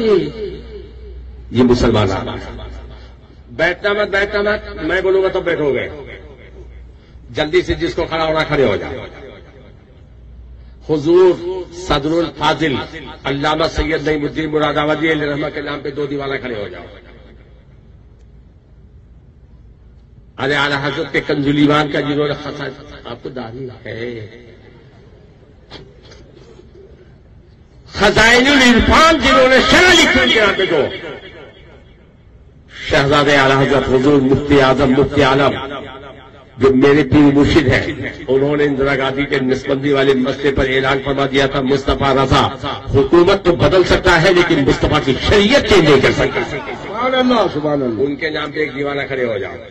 یہ مسلمان آنا. بیٹھنا مت بیٹھنا مت، میں بولوں گا تو بیٹھو گے. جلدی سے جس کو کھڑا ہونا کھڑے ہو جاؤ. حضور صدر الفاضل علامہ سید نعیم الدین مراد آبادی علیہ رحمہ کے نام پہ دو دیوانہ کھڑے ہو جاؤ. ارے اعلی حضرت کے کنزل ایمان کا جنہوں نے خطا، آپ کو داڑھی ہے. خزائن العرفان جنہوں نے شرح لکھی ان کے نام پہ دو. شہزادے اعلی حضرت حضور مفتی اعظم مفتی عالم جو میرے پیر مرشد ہیں، انہوں نے اندرا گاندھی کے نسبندی والے مسئلے پر اعلان فرما دیا تھا مصطفیٰ رضا حکومت تو بدل سکتا ہے لیکن مصطفیٰ کی شریعت چینج نہیں کر سکتا. سبحان اللہ سبحان اللہ. ان کے نام پہ ایک دیوانہ کھڑے ہو جاؤ.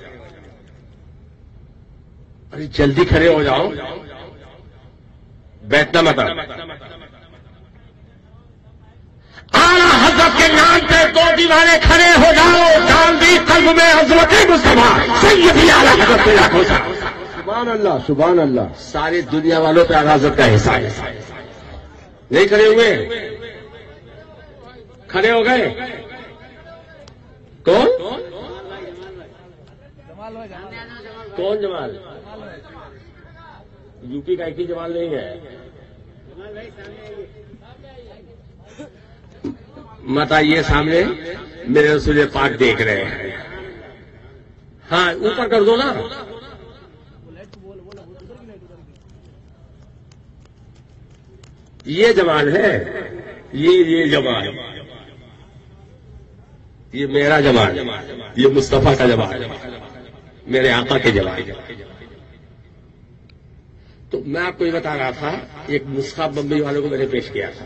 ارے جلدی کھڑے ہو جاؤ، بیٹھنا مت. اعلیٰ حضرت کے نام پہ دو دیوانے کھڑے ہو جاؤ، ڈال دی قلب میں عظمت مصطفیٰ سیدی اعلیٰ حضرت لاکھوں سا۔ سبحان اللہ سبحان اللہ۔ ساری دنیا والوں پہ حضرت کا حصہ ہے۔ نہیں کھڑے ہوئے؟ کھڑے ہو گئے؟ کون کون جمال؟ یو پی کا ایک ہی جمال نہیں ہے، مت آئیے سامنے، میرے رسول پاک دیکھ رہے ہیں۔ ہاں اوپر کر دو نا۔ یہ جمال ہے، یہ یہ جمال، یہ میرا جمال، یہ مصطفیٰ کا جمال، میرے آقا کے جمال۔ تو میں آپ کو یہ بتا رہا تھا، ایک نسخہ بمبئی والوں کو میں نے پیش کیا تھا،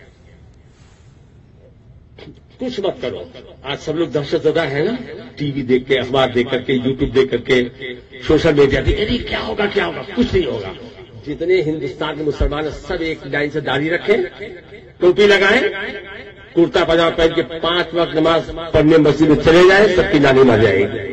کچھ مت کرو۔ آج سب لوگ دہشت زدہ ہیں نا، ٹی وی دیکھ کے، اخبار دیکھ کر کے، یوٹیوب دیکھ کر کے، سوشل میڈیا دیکھ کے، کیا ہوگا کیا ہوگا، کچھ نہیں ہوگا۔ جتنے ہندوستان کے مسلمان ہیں سب ایک لائن سے داڑھی رکھیں، ٹوپی لگائیں، کرتا پاجامہ پہن کے پانچ وقت نماز پڑھنے مسجد میں چلے جائیں، سب کی جانیں مر جائے گی۔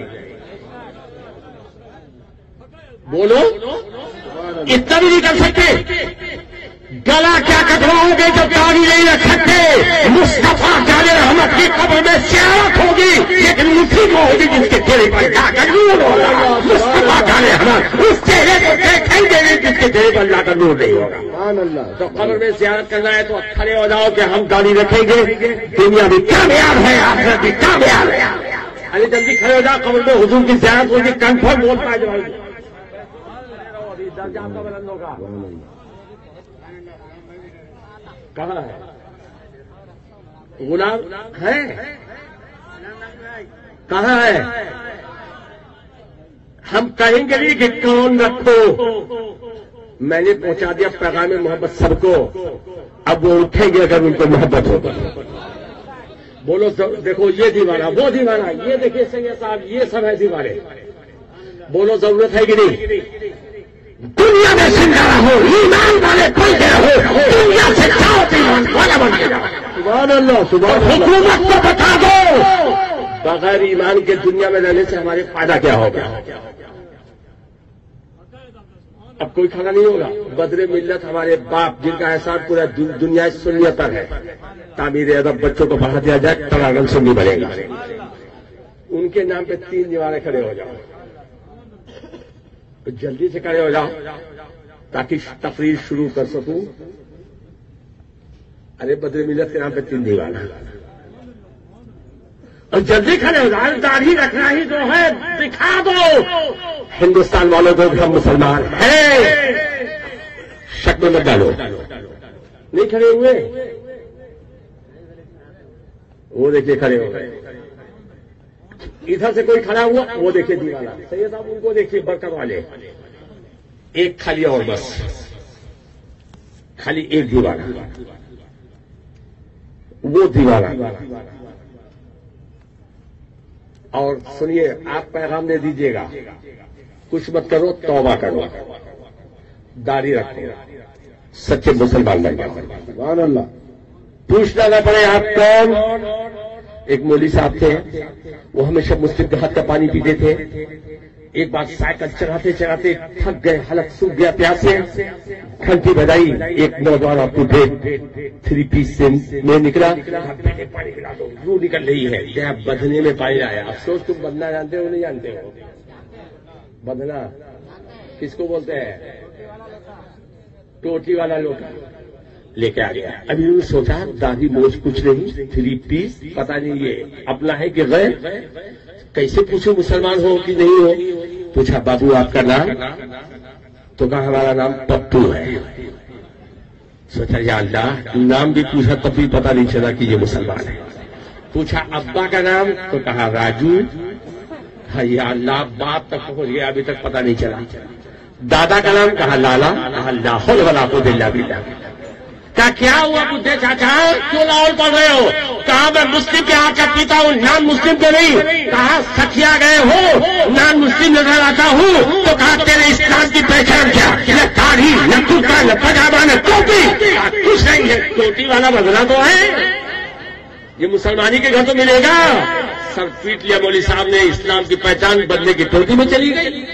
بولو، اتنا بھی نہیں کر سکتے؟ گلا کیا کٹواؤ گے جب داڑھی نہیں رکھ سکتے؟ مصطفیٰ جانے رحمت کی قبر میں سیاحت ہوگی، لیکن اسی کو ہوگی جس کے چہرے پر جا کر نور ہوگا۔ مصطفیٰ جانے رحمت اس چہرے کو دیکھیں گے جس کے چہرے پر جا کر نور نہیں ہوگا۔ تو قبر میں زیارت کرنا ہے تو کھڑے ہو جاؤ کہ ہم داڑھی رکھیں گے، دنیا بھی کامیاب ہے، آخرت بھی کامیاب ہے۔ ارے جلدی کھڑے ہو جاؤ، قبر میں حضور کی زیارت ہوگی، کنفرم بول پائے جاؤ۔ درجہ آپ کا بلند ہوگا۔ کہاں ہے غلام؟ ہے کہاں ہے؟ ہم کہیں گے نہیں کہ کون رکھو، میں نے پہنچا دیا پیغام محبت سب کو، اب وہ اٹھیں گے اگر ان کو محبت ہوگا۔ بولو دیکھو، یہ دیوانہ، وہ دیوانہ، یہ دیکھیے سید صاحب، یہ سب ہے دیوانے۔ بولو ضرورت ہے کہ نہیں؟ دنیا میں زندہ رہو، ایمان والے بنتے رہو، دنیا سے جاؤ ایمان والا بن کے جاؤ۔ سبحان اللہ سبحان اللہ۔ حکومت کو بتا دو بغیر ایمان کے دنیا میں رہنے سے ہمارے فائدہ کیا ہوگا؟ اب کوئی کھڑا نہیں ہوگا۔ بدر ملت ہمارے باپ، جن کا احسان پورا دنیا سنیت پر ہے، تعمیر ادب بچوں کو پڑھا دیا جائے، ترانم سنی بنے گا۔ ان کے نام پہ تین دیواریں کھڑے ہو جاؤ، جلدی سے کھڑے ہو جاؤ تاکہ تقریر شروع کر سکوں۔ ارے بدر ملت کے نام پہ تین دیوانہ، اور جلدی کھڑے ہو جاؤ، داڑھی رکھنا ہی جو ہے دکھا دو ہندوستان والوں کو ہم مسلمان ہیں، شک میں مت ڈالو۔ نہیں کھڑے ہوئے؟ وہ دیکھیے کھڑے ہو گئے۔ ادھر سے کوئی کھڑا ہوا، وہ دیکھیے دیوانہ۔ سید صاحب ان کو دیکھیے، برکت والے۔ ایک خالی اور بس، خالی ایک دیوانہ، وہ دیوانہ۔ اور سنیے، آپ پیغام دے دیجیے گا، کچھ مت کرو، توبہ کرو، داڑھی رکھو، سچے مسلمان بن جاؤ۔ سبحان اللہ۔ پوچھنا نہ پڑے آپ کون۔ ایک مولوی صاحب تھے، وہ ہمیشہ مسلم کے ہاتھ کا پانی پیتے تھے۔ ایک بار سائیکل چلاتے چلاتے تھک گئے، حلق سوکھ گیا پیاسے، گھنٹی بجائی، ایک نوجوان آپ کو تھری پیس سے میں نکلا، پانی پلا دو، روح نکل رہی ہے، گیا بدھنے میں پانی آیا۔ افسوس تم بدھنا جانتے ہو نہیں جانتے ہو؟ بدھنا کس کو بولتے ہیں؟ ٹوٹی والا لوٹا لے کے آ گیا۔ ابھی انہوں نے سوچا دادی موج کچھ نہیں، تھری پیس پتا نہیں یہ اپنا ہے کہ غیر، کیسے پوچھو مسلمان ہو کہ نہیں ہو؟ پوچھا بابو آپ کا نام؟ تو کہا ہمارا نام پپو ہے۔ سوچا یا اللہ، نام بھی پوچھا تب بھی پتا نہیں چلا کہ یہ مسلمان ہے۔ پوچھا ابا کا نام؟ تو کہا راجو۔ یا اللہ، باپ تک پہنچ گیا، ابھی تک پتا نہیں چلا۔ دادا کا نام؟ کہا لالا۔ کہا لا حول ولا قوت الا باللہ۔ کہا کیا ہوا بدھے چاچا، کیوں لاہور پڑھ رہے ہو؟ کہا میں مسلم کے ہاتھ کا پیتا ہوں، نان مسلم کے نہیں۔ کہا سکھیا گئے ہو، نان مسلم نظر آتا ہوں۔ تو کہا تیرے اسلام کی پہچان کیا؟ نہ داڑھی، نہ کرتا، نہ پاجامہ، نہ ٹوپی، کچھ نہیں ہے۔ ٹوپی والا بدلا تو ہے، یہ مسلمانی کے گھر تو ملے گا. سر پیٹ لیا مولوی صاحب نے, اسلام کی پہچان بدلے کی ٹوٹی میں چلی گئی.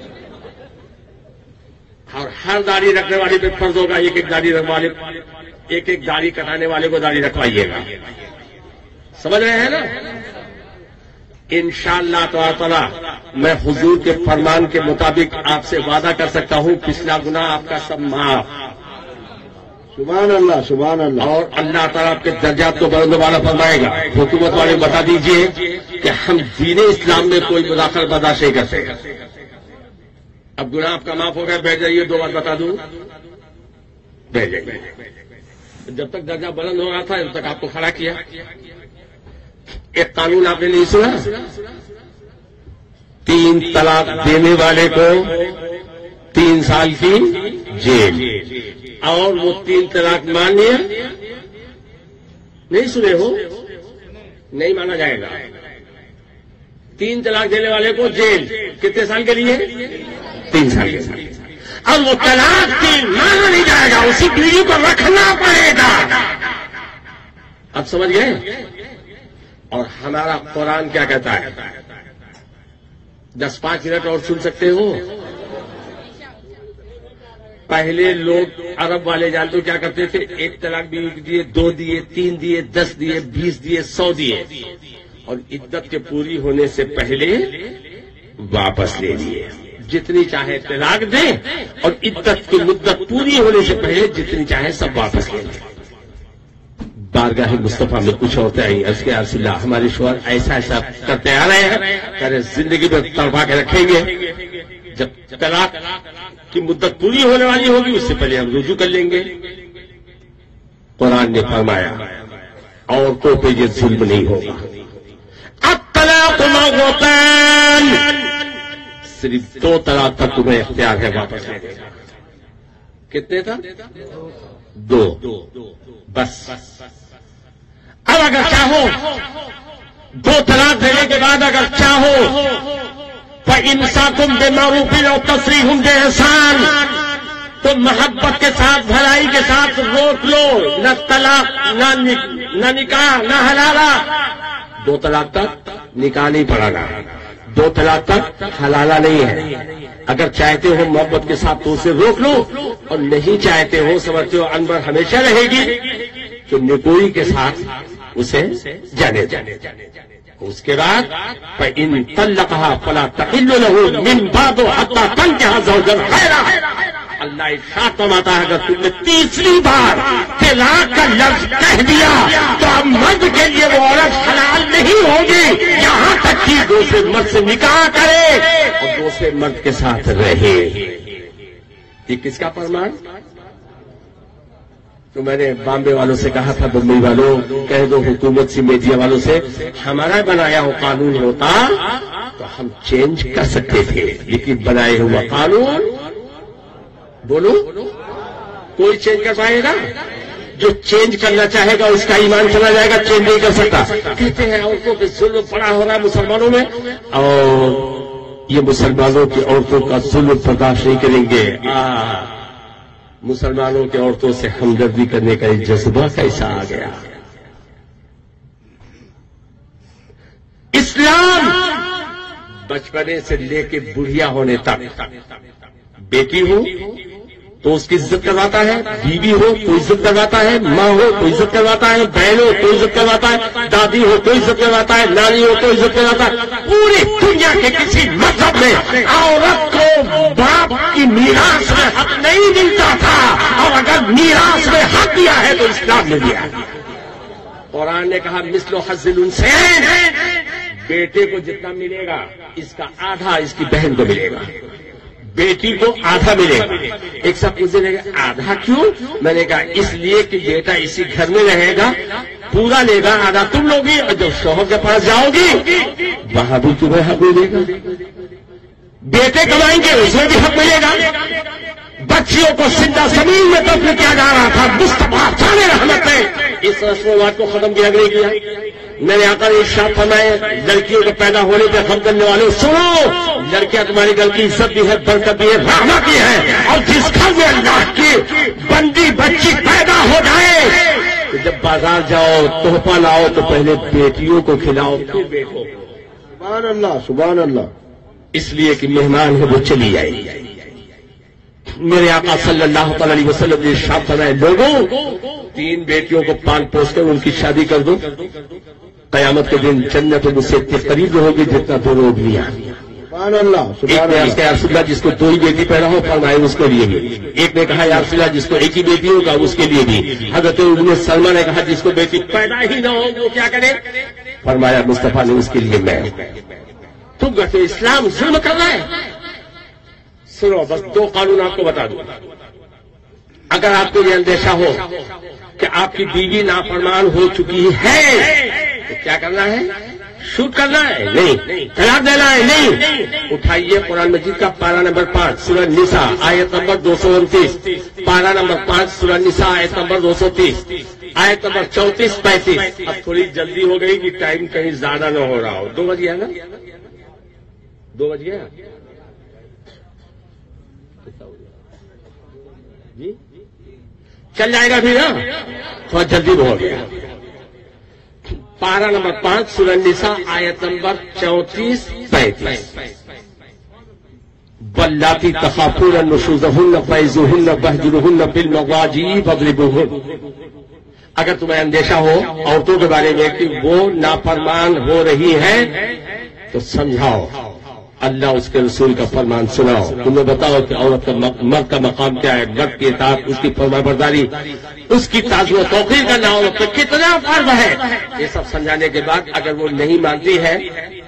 اور ہر داڑھی رکھنے والے پہ فرض ہوگا ایک ایک داڑھی رکھنے والے ایک ایک داڑھی کٹانے والے کو داڑھی رکھوائیے گا. سمجھ رہے ہیں نا؟ انشاءاللہ تعالی میں حضور کے فرمان کے مطابق آپ سے وعدہ کر سکتا ہوں پچھلا گناہ آپ کا سب معاف. سبحان اللہ سبحان اللہ. اور اللہ تعالیٰ آپ کے درجات کو بلند والا فرمائے گا. حکومت والے بتا دیجئے کہ ہم دین اسلام میں کوئی مداخلت برداشت نہیں کرتے. اب گناہ آپ کا معاف ہو گیا, بیٹھ جائیے. دو بات بتا دوں, بیٹھ جائیے. جب تک درجہ بلند ہو رہا تھا جب تک آپ کو کھڑا کیا. ایک قانون آپ نے نہیں سنا, تین طلاق دینے والے کو تین سال کی جیل, اور وہ تین طلاق مان لیا نہیں سنے ہو, نہیں مانا جائے گا. تین طلاق دینے والے کو جیل کتنے سال کے لیے؟ تین سال کے لیے. اور وہ طلاق تین مانا نہیں جائے گا, اسی بیوی کو رکھنا پڑے گا. اب سمجھ گئے؟ اور ہمارا قرآن کیا کہتا ہے؟ دس پانچ منٹ اور سن سکتے ہو. پہلے لوگ عرب والے جانتے کیا کرتے تھے؟ ایک طلاق بھی دیے, دو دیے, تین دیے, دس دیے, بیس دیے, سو دیے, اور عدت کے پوری ہونے سے پہلے واپس لے لیے. جتنی چاہے طلاق دیں, اور عدت کی مدت پوری ہونے سے پہلے جتنی چاہے سب واپس لے لیں. بارگاہ مصطفیٰ میں کچھ عورتیں آئی, اس کے رسول اللہ ہمارے شوہر ایسا ایسا کرتے آ رہے ہیں, کہ زندگی میں تڑپا کے رکھیں گے, جب طلاق کی مدت پوری ہونے والی ہوگی اس سے پہلے ہم رجوع کر لیں گے. قرآن نے فرمایا عورتوں پہ یہ ظلم نہیں ہوگا. اب طلاق مرتان, صرف دو طلاق تک تمہیں اختیار ہے واپس لینے کا. کتنے تھا؟ دو. بس اب اگر چاہو دو طلاق دینے کے بعد اگر چاہو فَإِمْسَاكُمْ بِمَعْرُوفٍ أَوْ تَسْرِيحٌ بِإِحْسَانٍ, تو محبت کے ساتھ بھلائی کے ساتھ روک لو. نہ طلاق نہ نکاح نہ حلالہ. دو طلاق تک نکاح نہیں پڑھانا, دو طلاق تک حلالہ نہیں ہے. اگر چاہتے ہو محبت کے ساتھ تو اسے روک لو, اور نہیں چاہتے ہو سمجھتے ہو انبر ہمیشہ رہے گی تو نکوئی کے ساتھ اسے جانے جانے اس کے بعد فَإِن طَلَّقَهَا فَلَا تَحِلُّ لَهُ مِن بَعْدُ حَتَّىٰ تَنكِحَ زَوْجًا غَيْرَهُ. اللہ ارشاد فرماتا ہے اگر تم نے تیسری بار طلاق کا لفظ کہہ دیا تو اب مرد کے لیے وہ عورت حلال نہیں ہوگی یہاں تک کہ دوسرے مرد سے نکاح کرے اور دوسرے مرد کے ساتھ رہے. یہ کس کا فرمان؟ تو میں نے بامبے والوں سے کہا تھا, بمبئی والوں کہہ دو حکومت سے, میڈیا والوں سے, ہمارا بنایا ہوا قانون ہوتا تو ہم چینج کر سکتے تھے, لیکن بنائے ہوا قانون بولو کوئی چینج کر پائے گا؟ جو چینج کرنا چاہے گا اس کا ایمان چلا جائے گا, چینج نہیں کر سکتا. کہتے ہیں عورتوں پہ ظلم پڑا ہو رہا ہے مسلمانوں میں, اور یہ مسلمانوں کی عورتوں کا ظلم برداشت نہیں کریں گے. آہ مسلمانوں کی عورتوں سے ہمدردی کرنے کا ایک جذبہ کیسا آ گیا. اسلام بچپنے سے لے کے بڑھیا ہونے تک, بیٹی ہو تو اس کی عزت کرواتا ہے, بیوی ہو تو عزت کرواتا ہے, ماں ہو تو عزت کرواتا ہے, بہن ہو تو عزت کرواتا ہے, دادی ہو تو عزت کرواتا ہے, نانی ہو تو عزت کرواتا ہے. پوری دنیا کے کسی مذہب میں عورت کو باپ کی میراث میں حق نہیں ملتا تھا, اور اگر میراث میں حق دیا ہے تو اسلام نے دیا. قرآن نے کہا مثل حظ الانثیین, بیٹے کو جتنا ملے گا اس کا آدھا اس کی بہن کو ملے گا, بیٹی کو آدھا ملے گا. ایک سب پوچھنے لگے آدھا کیوں؟ میں نے کہا اس لیے کہ بیٹا اسی گھر میں رہے گا, پورا لے گا, آدھا تم لوگی, اور جب شوہر کے پاس جاؤ گی وہاں بھی تمہیں حق ملے گا. بیٹے کمائیں گے اس میں بھی حق ملے گا. بچیوں کو زندہ زمین میں دفن کیا جا رہا تھا, مصطفیٰ جانے رحمت نے اس رسم و رواج کو ختم کیا نہیں کیا. میں نے آ کر ارشاد فرمایا لڑکیوں کے پیدا ہونے پہ غم کرنے والوں سنو, لڑکیاں تمہاری گھر کی عزت بھی ہے, برکت بھی ہے, رحمت بھی ہے. اور جس گھر میں اللہ کی بندی بچی پیدا ہو جائے جب بازار جاؤ تحفہ لاؤ تو پہلے بیٹیوں کو کھلاؤ پھر بیٹھو. سبحان اللہ سبحان اللہ. اس لیے کہ مہمان ہے وہ چلی جائے. میرے آقا صلی اللہ تعالی علیہ وسلم نے ارشاد فرمایا لوگوں تین بیٹیوں کو پال پوس کر ان کی شادی کر دو, قیامت کے دن جنت مجھ سے اتنے قریب ہوگی جتنا دو روبیاں. سبحان اللہ سبحان ایک نے اللہ. کہا یا رسول اللہ جس کو دو ہی بیٹی پیدا ہو فرمایا اس کے لیے بھی. ایک نے کہا یا رسول اللہ جس کو ایک ہی بیٹی ہوگا اس کے لیے بھی. حضرت ابن سلمہ نے کہا جس کو بیٹی پیدا ہی نہ ہو وہ کیا کرے؟ فرمایا مصطفیٰ نے اس کے لیے میں. تم کہتے اسلام ظلم کر رہا ہے. سنو بس دو قانون آپ کو بتا دوں. اگر آپ کو یہ اندیشہ ہو کہ آپ کی بیوی نافرمان ہو چکی ہے تو کیا کرنا ہے؟ شوٹ کرنا ہے؟ نہیں. طلاق دینا ہے؟ نہیں. اٹھائیے قرآن مجید کا پارہ نمبر پانچ سورہ نساء آیت نمبر دو سو انتیس. پارہ نمبر پانچ سورہ نساء آیت نمبر دو سو تیس. آیت نمبر چونتیس پینتیس. اب تھوڑی جلدی ہو گئی کہ ٹائم کہیں زیادہ نہ ہو رہا ہو. دو بج گیا نا؟ دو بج گیا جی چل جائے گا بھی نا, تھوڑا جلدی ہو گیا. پارہ نمبر پانچ سورہ نساء آیت نمبر چونتیس پینتیس. واللاتی تخافون نشوزہن فعظوہن واہجروہن فی المضاجع واضربوہن. اگر تمہیں اندیشہ ہو عورتوں کے بارے میں کہ وہ نافرمان ہو رہی ہے تو سمجھاؤ, اللہ اس کے رسول کا فرمان سناؤ. تمہیں بتاؤ کہ عورت کا مرد کا مقام کیا ہے, مرد کی اطاعت, اس کی فرما برداری, اس کی تعظیم و توقیر کرنا عورت پر کتنا فرض ہے. یہ سب سمجھانے کے بعد اگر وہ نہیں مانتی ہے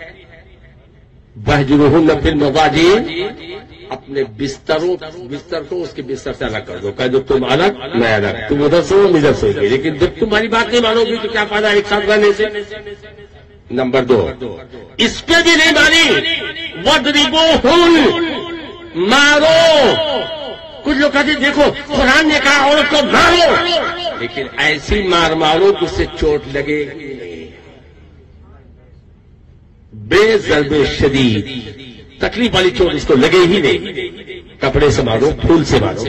واہجروہن فی المضاجع, اپنے بستروں بستر کو اس کے بستر سے الگ کر دو. کہہ دو تم الگ میں الگ, تم ادھر سو ادھر سو گی. لیکن جب تمہاری بات نہیں مانو گی تو کیا فائدہ ایک ساتھ رہنے سے. نمبر دو, اس پہ بھی نہیں مانی وَاضْرِبُوهُنَّ, مارو. کچھ لوگ کہتے دیکھو قرآن نے کہا عورت کو مارو, لیکن ایسی مار مارو کہ اس سے چوٹ لگے بے ضرب شدید, تکلیف والی چوٹ اس کو لگے ہی نہیں. کپڑے سے مارو, پھول سے مارو.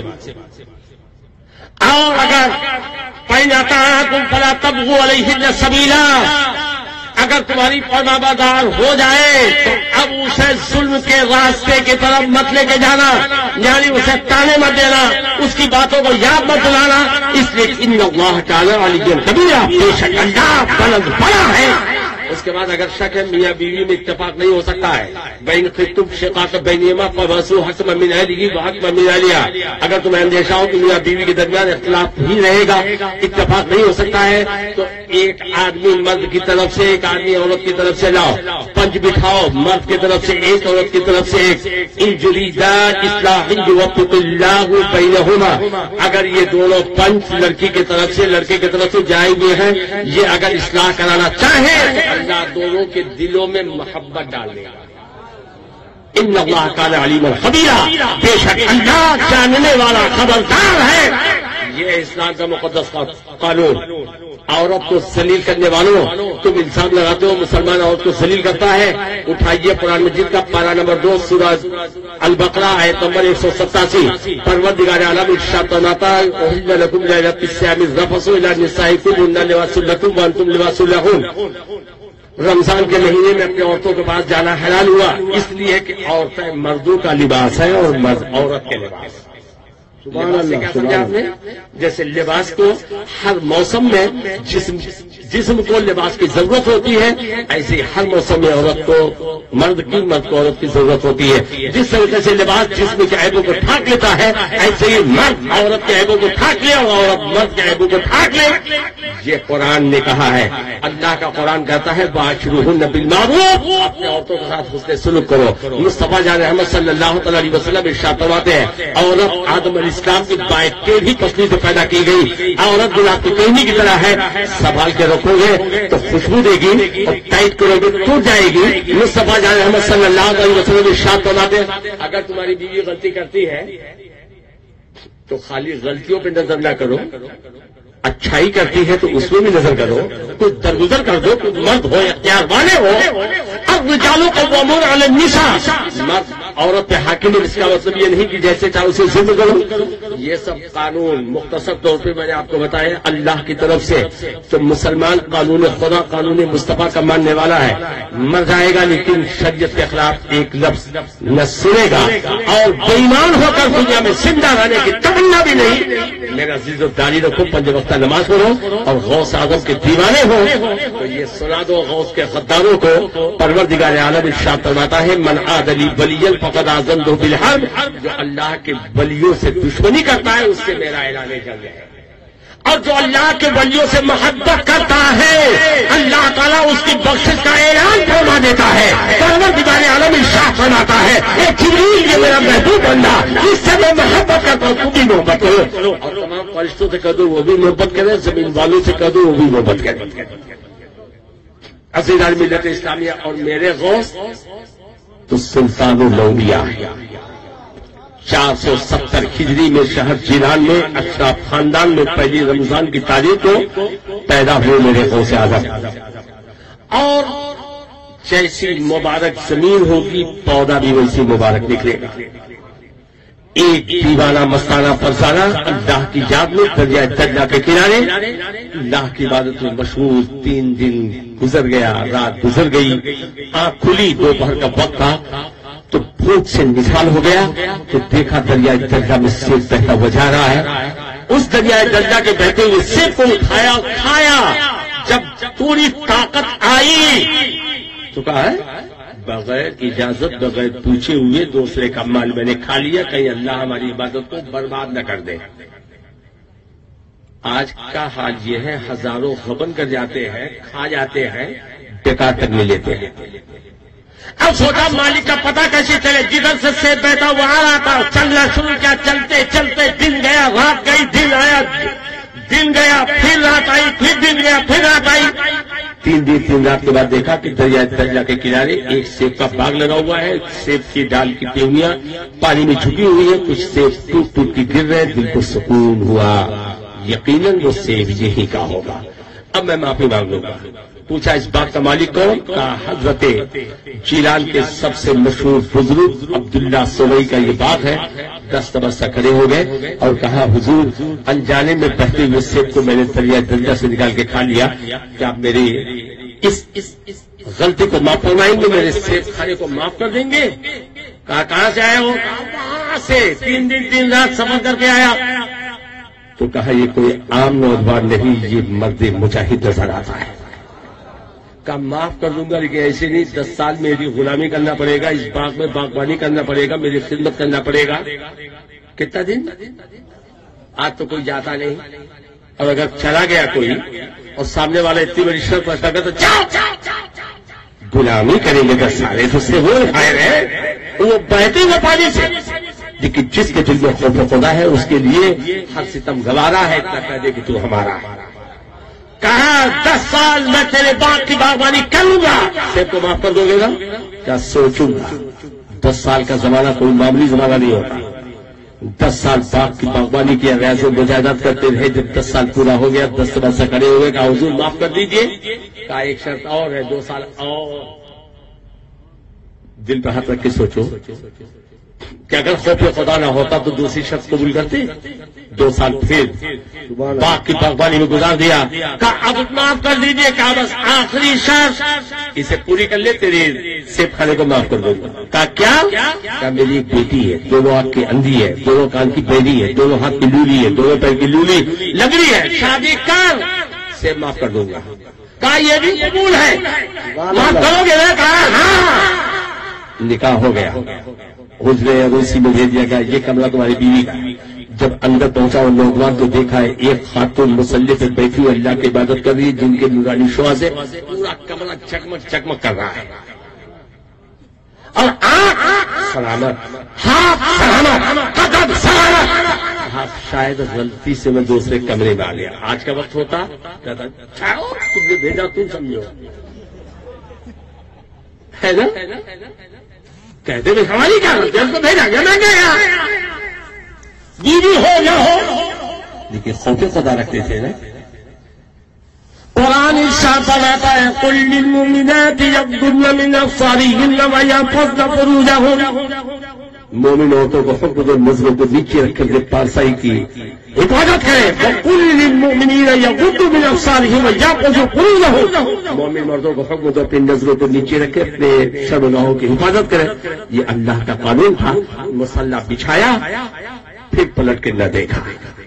اور اگر فَإِنْ أَطَاعَكُمْ فَلَا تَبْغُوا عَلَيْهِنَّ سَبِيلًا, اگر تمہاری فرما بردار ہو جائے تو اب اسے ظلم کے راستے کی طرف مت لے کے جانا, یعنی اسے تانے مت دینا, اس کی باتوں کو یاد مت دلانا. اس لیے ان اللہ تعالی علی کبیرہ, بے شک اللہ بلند بڑا ہے. اس کے بعد اگر شک ہے میاں بیوی میں اتفاق نہیں ہو سکتا ہے, بین خفتم شقاق بینہما فبعثوا حکما من اہلہ وحکما من اہلہا, اگر تمہیں اندیشہ ہو کہ میاں بیوی کے درمیان اختلاف ہی رہے گا, اتفاق نہیں ہو سکتا ہے, تو ایک آدمی مرد کی طرف سے ایک آدمی عورت کی طرف سے لاؤ, پنچ بٹھاؤ, مرد کی طرف سے ایک عورت کی طرف سے ایک. ان یریدا اصلاحا یوفق اللہ بینہما, اگر یہ دونوں پنچ لڑکی کی طرف سے لڑکے کی طرف سے جائے ہوئے ہیں, یہ اگر اصلاح کرانا چاہیں اللہ دونوں کے دلوں میں محبت ڈال دے گا. ان اللہ کان علیما خبیرا, بے شک اللہ جاننے والا خبردار ہے. یہ اسلام کا مقدس قانون. عورت کو ذلیل کرنے والوں, تم الزام لگاتے ہو مسلمان عورت کو ذلیل کرتا ہے. اٹھائیے قرآن مجید کا پارہ نمبر دو سورہ البقرہ آیت نمبر ایک سو ستاسی. پروردگار عالم ارشاد فرماتا ہے احل لکم لیلۃ الصیام الرفث الی نسائکم ہن لباس لکم وانتم لباس لہن. رمضان کے مہینے میں اپنے عورتوں کے پاس جانا حلال ہوا اس لیے کہ عورتیں مردوں کا لباس ہے اور مرد عورت کے لباس. لباس سے کیا سمجھا آپ نے؟ جیسے لباس کو ہر موسم میں جسم جسم کو لباس کی ضرورت ہوتی ہے, ایسے ہی ہر موسم میں عورت کو مرد کی مرد کو عورت کی ضرورت ہوتی ہے. جس طریقے سے لباس جسم کے عیبوں کو ڈھانک لیتا ہے, ایسے ہی مرد عورت کے عیبوں کو ڈھانک لے اور عورت مرد کے عیبوں کو ڈھانک لے. یہ قرآن نے کہا ہے. اللہ کا قرآن کہتا ہے وَعَاشِرُوهُنَّ بِالْمَعْرُوفِ, اپنے عورتوں کے ساتھ حسن سلوک کرو. مصطفیٰ جان احمد صلی اللہ تعالی علیہ وسلم ارشاد فرماتے ہیں عورت آدم علیہ السلام کی بائک کے بھی پسلی سے پیدا کی گئی. عورت گلاب کی ٹہنی کی طرح ہے, سنبھال کے رکھو گے تو خوشبو دے گی, اور ٹائٹ کرو گے ٹوٹ جائے گی. مصطفیٰ جان احمد صلی اللہ علیہ وسلم ارشاد فرماتے ہیں اگر تمہاری بیوی غلطی کرتی ہے تو خالی غلطیوں پہ نظر نہ کرو, اچھائی کرتی ہے تو اس میں بھی نظر کرو, کچھ درگزر کر دو. کچھ مرد ہو اختیار والے ہو, اب رجالوں کو قوامون علی النساء, مرد عورت پہ حاکم ہے، اس کا مطلب یہ نہیں کہ جیسے چاہے اسے ظلم کرو. یہ سب قانون مختصر طور پہ میں نے آپ کو بتایا اللہ کی طرف سے. تو مسلمان قانون خدا قانون مصطفیٰ کا ماننے والا ہے، مر جائے گا لیکن شریعت کے خلاف ایک لفظ نہ سنے گا، اور بے ایمان ہو کر دنیا میں زندہ رہنے کی تمنا بھی نہیں. میرا عزیز و داری رکھو، پنج وقتہ نماز پڑھو اور غوث اعظم کے دیوانے ہو تو یہ سنا دو غوث کے غداروں کو. پروردگار عالم ارشاد فرماتا ہے من عاد لی ولی فقد آذنته بالحرب، جو اللہ کے ولیوں سے دشمنی کرتا ہے اس سے میرا اعلان جنگ ہے، اور جو اللہ کے ولیوں سے محبت کرتا ہے اللہ تعالیٰ اس کی بخشش کا اعلان فرما دیتا ہے. پروردگار عالم ارشاد فرماتا ہے اے جبریل یہ میرا محبوب بندہ جس سے میں محبت کرتا ہوں تو بھی محبت کرو، اور تمام فرشتوں سے کہہ دو وہ بھی محبت کرے، زمین والوں سے کہہ دو وہ بھی محبت کرے. عزیزان ملت اسلامیہ اور میرے غوث تو سلطان الاولیاء چار سو ستر ہجری میں شہر جیلان میں اشراف خاندان میں پہلی رمضان کی تاریخ کو پیدا ہوئے میرے غوث اعظم. اور جیسی مبارک زمین ہوگی پودا بھی ویسی مبارک نکلے گا. ایک دیوانہ مستانہ فرزانہ اللہ کی یاد میں دریائے دجلہ کے کنارے اللہ کی عبادت میں مشہور تین دن گزر گیا، رات گزر گئی. آنکھ کھلی دوپہر کا وقت تھا تو بھوک سے نکال ہو گیا تو دیکھا دریائے دجلہ میں سیب بہتا ہوا جا رہا ہے. اس دریائے دجلہ کے بہتے ہوئے سیب کو اٹھایا کھایا. جب پوری طاقت آئی تو کہا ہے بغیر اجازت بغیر پوچھے ہوئے دوسرے کا مال میں نے کھا لیا، کہیں اللہ ہماری عبادت کو برباد نہ کر دے. آج کا حال یہ ہے ہزاروں غبن کر جاتے ہیں، کھا جاتے ہیں، بیکار تک نہیں لیتے ہیں. اب سوچا مالک کا پتہ کیسے چلے؟ جدھر سے سیب بیٹھا وہ آ رہا تھا، چلنا شروع کیا. چلتے چلتے دن گیا، رات گئی، دن آیا، دن گیا، پھر رات آئی، پھر دن گیا، پھر رات آئی. تین دن تین رات کے بعد دیکھا کہ دریائے دجلہ کے کنارے ایک سیب کا باغ لگا ہوا ہے. سیب کی ڈال کی ٹہنیاں پانی میں جھکی ہوئی ہیں، کچھ سیب ٹوٹ ٹوٹ کے گر رہے. دل کو سکون ہوا، یقیناً وہ سیب یہی کا ہوگا. اب میں معافی مانگ لوں گا. پوچھا اس باغ کا مالک کون؟ کہا حضرت جیلان کے سب سے مشہور بزرگ عبداللہ سوئی کا یہ باغ ہے. دس تبصرہ کھڑے ہو گئے اور کہا حضور انجانے میں بہتے ہوئے سیب کو میں نے دریائے دجلہ سے نکال کے کھا لیا، کیا آپ میری اس غلطی کو معاف فرمائیں گے؟ میرے سیب کھانے کو معاف کر دیں گے؟ کہا کہاں سے آئے ہو؟ وہاں سے تین دن تین رات سفر کر کے آیا. تو کہا یہ کوئی عام نوجوان نہیں، یہ مرد مجاہد نظر آتا ہے. کا معاف کر دوں گا لیکن ایسے نہیں، دس سال میری غلامی کرنا پڑے گا، اس باغ میں باغبانی کرنا پڑے گا، میری خدمت کرنا پڑے گا. کتنا دن؟ آج تو کوئی جاتا نہیں، اور اگر چلا گیا کوئی اور سامنے والا اتنی بڑی شرط رکھتا گا تو غلامی کریں گے دس سال. تو سے وہ کھائے رہے وہ بہتے ہوئے پانی سے. لیکن جس کے دل میں خوف خدا ہے اس کے لیے ہر ستم گوارا ہے، اتنا کہہ دے کہ تو ہمارا ہے. کہا دس سال میں تیرے باغ کی باغبانی کروں گا، سیب کو معاف کر دو گے گا؟ کیا سوچوں گا. دس سال کا زمانہ کوئی معمولی زمانہ نہیں ہوتا. دس سال باغ کی باغبانی کی ریاض و مجاہدات کرتے رہے. جب دس سال پورا ہو گیا دس سال سے کھڑے ہوئے، کہا حضور معاف کر دیجئے. کہا ایک شرط اور ہے، دو سال اور. دل پہ ہاتھ رکھ کے سوچو کہ اگر خوف خدا نہ ہوتا تو دوسری شرط قبول کرتے. دو سال پھر باغ کی باغبانی میں گزار دیا. کہا اب معاف کر دیجئے. کہا بس آخری شرط اسے پوری کر لے، تیرے سیب کھانے کو معاف کر دوں گا. کہا کیا؟ کہا میری ایک بیٹی ہے، دونوں آنکھ کی اندھی ہے، دونوں کان کی بہری ہے، دونوں ہاتھ کی لولی ہے، دونوں پیر کی لولی لگ رہی ہے، شادی کر، سیب معاف کر دوں گا. کہا یہ بھی قبول ہے، معاف کرو گے نا؟ کہا ہاں. نکاح ہو گیا، حجرے عروسی میں بھیج دیا گیا، یہ کمرہ تمہاری بیوی کا. جب اندر پہنچا وہ نوجوان تو دیکھا ہے ایک خاتون مسلح پہ بیٹھی ہوئی اللہ کی عبادت کر رہی ہے، جن کے نورانی شعاع سے پورا کمرہ چکمک چکمک کر رہا ہے، اور آنکھ سلامت، ہاتھ سلامت، قدم سلامت. شاید غلطی سے میں دوسرے کمرے میں آ گیا. آج کا وقت ہوتا تم نے بھیجا تم سمجھو ہے نا، کہتے ہیں ہماری کیا غلطی ہے، ہم کو بھیجا گیا، میں گیا. بیوی ہو نہ ہو لیکن خوف خدا رکھتے تھے نا. قرآن ارشاد فرماتا ہے قل للمؤمنات یغضضن من ابصارهن ویحفظن فروجهن، مومن عورتوں کو حکم دو نظروں کو نیچے رکھ کر پارسائی کی حفاظت کریں. وقل للمؤمنین یغضوا من ابصارهم ویحفظوا فروجهم، مومن مردوں کو حکم دو اپنی نظروں کو نیچے رکھے اپنے شرمگاہوں کی حفاظت کریں. یہ اللہ کا قانون تھا. مسلح بچھایا پھر پلٹ کے نہ دیکھا.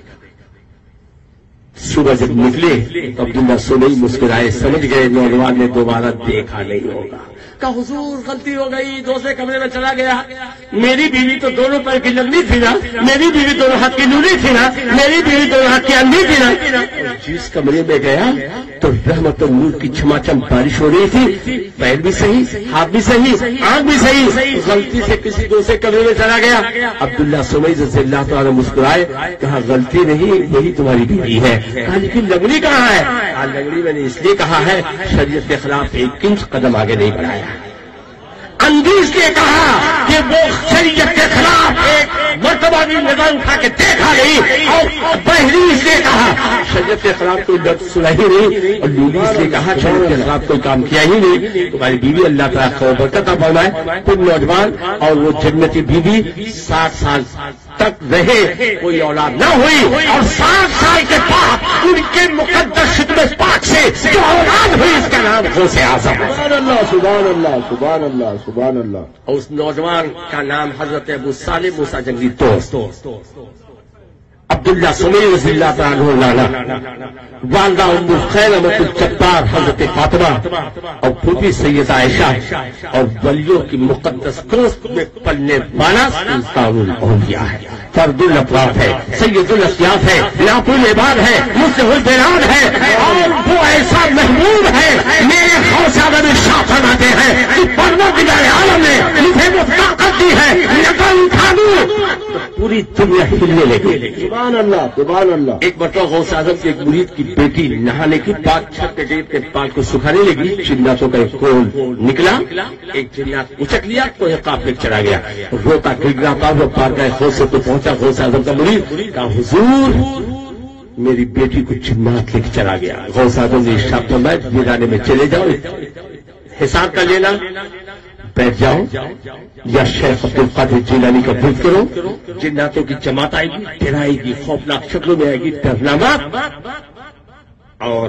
صبح جب نکلے تو عبداللہ سنئی مسکرائے، سمجھ گئے نوجوان نے دوبارہ دیکھا نہیں ہوگا. کہ حضور غلطی ہو گئی، دوسرے کمرے میں چلا گیا. میری بیوی تو دونوں پر کی لمبی تھی نا، میری بیوی دونوں ہاتھ کی لولی تھی نا، میری بیوی دونوں ہاتھ کی اندھی تھی نا. جس کمرے میں گیا تو رحمت نور کی چھماچم بارش ہو رہی تھی. پیر بھی صحیح، ہاتھ بھی صحیح، آنکھ بھی صحیح. غلطی سے کسی دوسرے کمرے میں چلا گیا. عبداللہ سمئی رضی اللہ تعالیٰ مسکرائے، کہا غلطی نہیں، وہی تمہاری بیوی ہے. کہا لیکن لنگڑی کہاں ہے؟ کہا لنگڑی میں نے اس لیے کہا ہے شریعت کے خلاف ایک انچ قدم آگے نہیں بڑھایا. اندھی اس لیے کہا کہ وہ شریعت کے خلاف ایک مرتبہ بھی نظر اٹھا کے دیکھا نہیں. اور بہری اس لیے کہا شریعت کے خلاف کوئی درد سنا ہی نہیں. اور لولی اس لیے کہا شریعت کے خلاف کوئی کام کیا ہی نہیں. تمہاری بیوی اللہ تعالیٰ خیر برکت عطا فرمائے. پھر نوجوان اور وہ جنتی بیوی ساٹھ سال تک رہے، کوئی اولاد نہ ہوئی. اور ساٹھ سال کے بعد ان کے مقدس خدمت پاک سے جو اولاد ہوئی اس کا نام غوث اعظم. سبحان اللہ سبحان اللہ سبحان اللہ سبحان اللہ. اور اس نوجوان کا نام حضرت ابو صالح موسیٰ جنگلی دوست عبداللہ سمئی رضی اللہ تعالیٰ عنہ، والدہ ام الخیر احمد الجبار حضرت فاطمہ، اور پھوپھی سید عائشہ، اور ولیوں کی مقدس گوشت میں پلنے والا سلطان الاولیاء ہے، فرد الافراد ہے، سید الاصیاف ہے، لاپ العباد ہے، مصلح البلاد ہے. اور وہ ایسا محبوب ہے میرے غوث اعظم ارشاد فرماتے ہیں کہ پروردگار عالم نے مجھے وہ طاقت دی ہے لگن اٹھا دوں پوری دنیا ہلنے لگی. سبحان اللہ سبحان اللہ. ایک مرتبہ غوث اعظم کی ایک مرید کی بیٹی نہانے کے بعد چھت پہ ڈیب کے پال کو سکھانے لگی. جناتوں کا ایک کول نکلا، ایک جنات اچک لیا تو ایک قافلے چلا گیا. روتا گڑگڑاتا وہ پار گئے غوث سے تو پہنچا غوث اعظم کا مرید. کہا حضور میری بیٹی کو جنات لے کے چلا گیا. غوث اعظم نے ارشاد فرمایا ویرانے میں چلے جاؤ، حساب کا لینا، بیٹھ جاؤ یا شیخ عبد القادر جیلانی کا برد کرو. جناتوں کی جماعت آئے گی، ڈرائے گی، خوفناک شکلوں میں آئے گی، ڈرنا مت. اور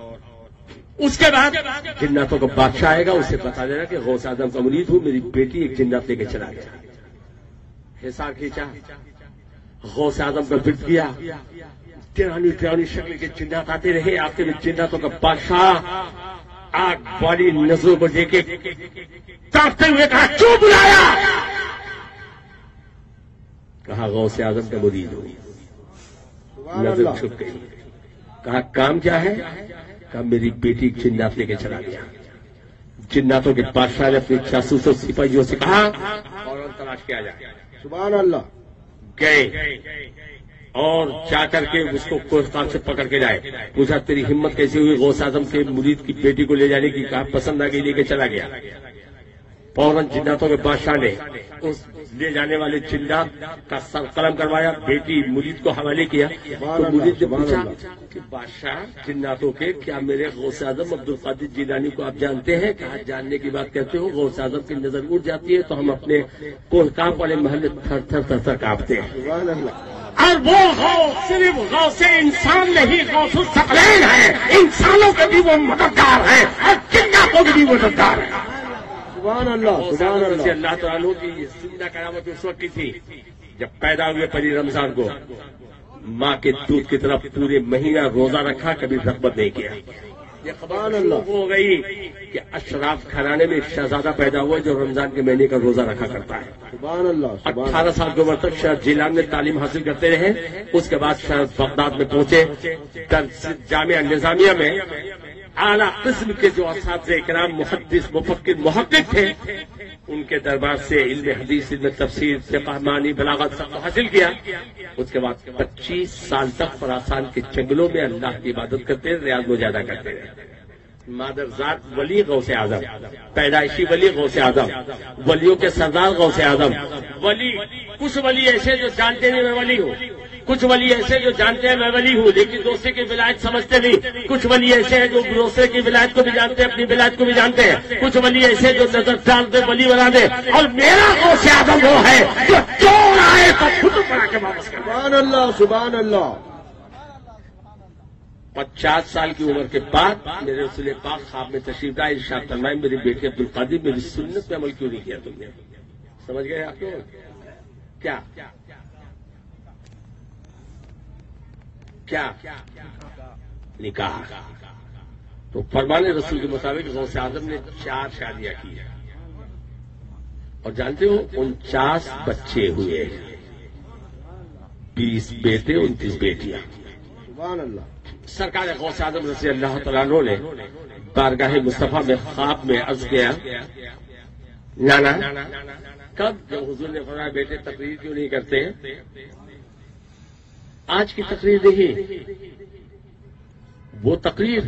اس کے بعد جناتوں کا بادشاہ آئے گا، اسے بتا دینا کہ غوث اعظم کا مرید ہوں، میری بیٹی ایک جنات لے کے چلا گیا. حساب کھینچا، غوث اعظم کا برد کیا، ڈرانی ڈرانی شکل کے جنات آتے رہے. آتے میں جناتوں کا بادشاہ آگ والی نظروں کو دیکھے تاکتے ہوئے کہا کیوں بلایا؟ کہا غوث اعظم کا مرید ہوں. نظر چھپ گئی. کہا کام کیا ہے؟ کہا میری بیٹی جنات لے کے چلا گیا. جناتوں کے بادشاہ نے اپنے جاسوسوں سپاہیوں سے کہا فوراً تلاش کیا جائے. سبحان اللہ. گئے اور جا کر کے اس کو کوہستان سے پکڑ کے جائے. پوچھا تیری ہمت کیسی ہوئی غوث اعظم کے مرید کی بیٹی کو لے جانے کی؟ کہا پسند آ گئی، لے کے چلا گیا. فوراً جناتوں کے بادشاہ نے اس لے جانے والے جنات کا سر قلم کروایا، بیٹی مرید کو حوالے کیا. تو مرید نے پوچھا کہ بادشاہ جناتوں کے کیا میرے غوث اعظم عبد القادر جیلانی کو آپ جانتے ہیں؟ کہا جاننے کی بات کہتے ہو، غوث اعظم کی نظر اٹھ جاتی ہے تو ہم اپنے کوہکاپ والے محل تھر تھر تھر تھر کانپتے ہیں. اور وہ غوث صرف غوث انسان نہیں، غوث الثقلین ہے. انسانوں کے بھی وہ مددگار ہے اور جناتوں کے بھی مددگار ہے. سبحان اللہ سبحان اللہ. اللہ تعالیٰ کی زندہ کرامت اس وقت کی تھی جب پیدا ہوئے پری رمضان کو ماں کے دودھ کی طرف پورے مہینہ روزہ رکھا، کبھی رغبت نہیں کیا. یہ خبر ہو گئی کہ اشراف گھرانے میں ایک شہزادہ پیدا ہوا جو رمضان کے مہینے کا روزہ رکھا کرتا ہے. سبحان اللہ. اٹھارہ سال کی عمر تک شاہ جیلان میں تعلیم حاصل کرتے رہے. اس کے بعد شاہ بغداد میں پہنچے. جامعہ نظامیہ میں اعلیٰ قسم کے جو اساتذہ اکرام محدث مفکر محقق تھے ان کے دربار سے علم حدیث، علم تفسیر، فقہ، معنی، بلاغت سب حاصل کیا. اس کے بعد پچیس سال تک خراسان کے جنگلوں میں اللہ کی عبادت کرتے رہے، ریاض مجاہدہ کرتے رہے. مادر ذات ولی غوث اعظم، پیدائشی ولی غوث اعظم، ولیوں کے سردار غوث اعظم. ولی کچھ ولی ایسے جو جانتے نہیں میں ولی ہوں، کچھ ولی ایسے جو جانتے ہیں میں ولی ہوں لیکن دوسرے کی ولایت سمجھتے نہیں. کچھ ولی ایسے ہیں جو دوسرے کی ولایت کو بھی جانتے ہیں اپنی ولایت کو بھی جانتے ہیں. کچھ ولی ایسے جو نظر ڈالتے ولی بنا دے. اور میرا غوث اعظم وہ ہے جو چور آئے تو خود پڑا کے واپس کر. سبحان اللہ سبحان اللہ. پچاس سال کی عمر کے بعد میرے رسول پاک خواب میں تشریف لائے. ارشاد فرمائے میری بیٹی عبدالقادر میری سنت پہ عمل کیوں نہیں کیا تم نے؟ سمجھ گئے آپ لوگ کیا کیا نکاح؟ تو فرمان رسول کے مطابق غوث اعظم نے چار شادیاں کی ہیں اور جانتے ہو انچاس بچے ہوئے، بیس بیٹے انتیس بیٹیاں. سبحان اللہ. سرکار غوث اعظم رضی اللہ تعالیٰ عنہ نے بارگاہ مصطفیٰ میں خواب میں عرض کیا نانا کب؟ جب حضور نے فرمایا بیٹے تقریر کیوں نہیں کرتے؟ آج کی تقریر نہیں، وہ تقریر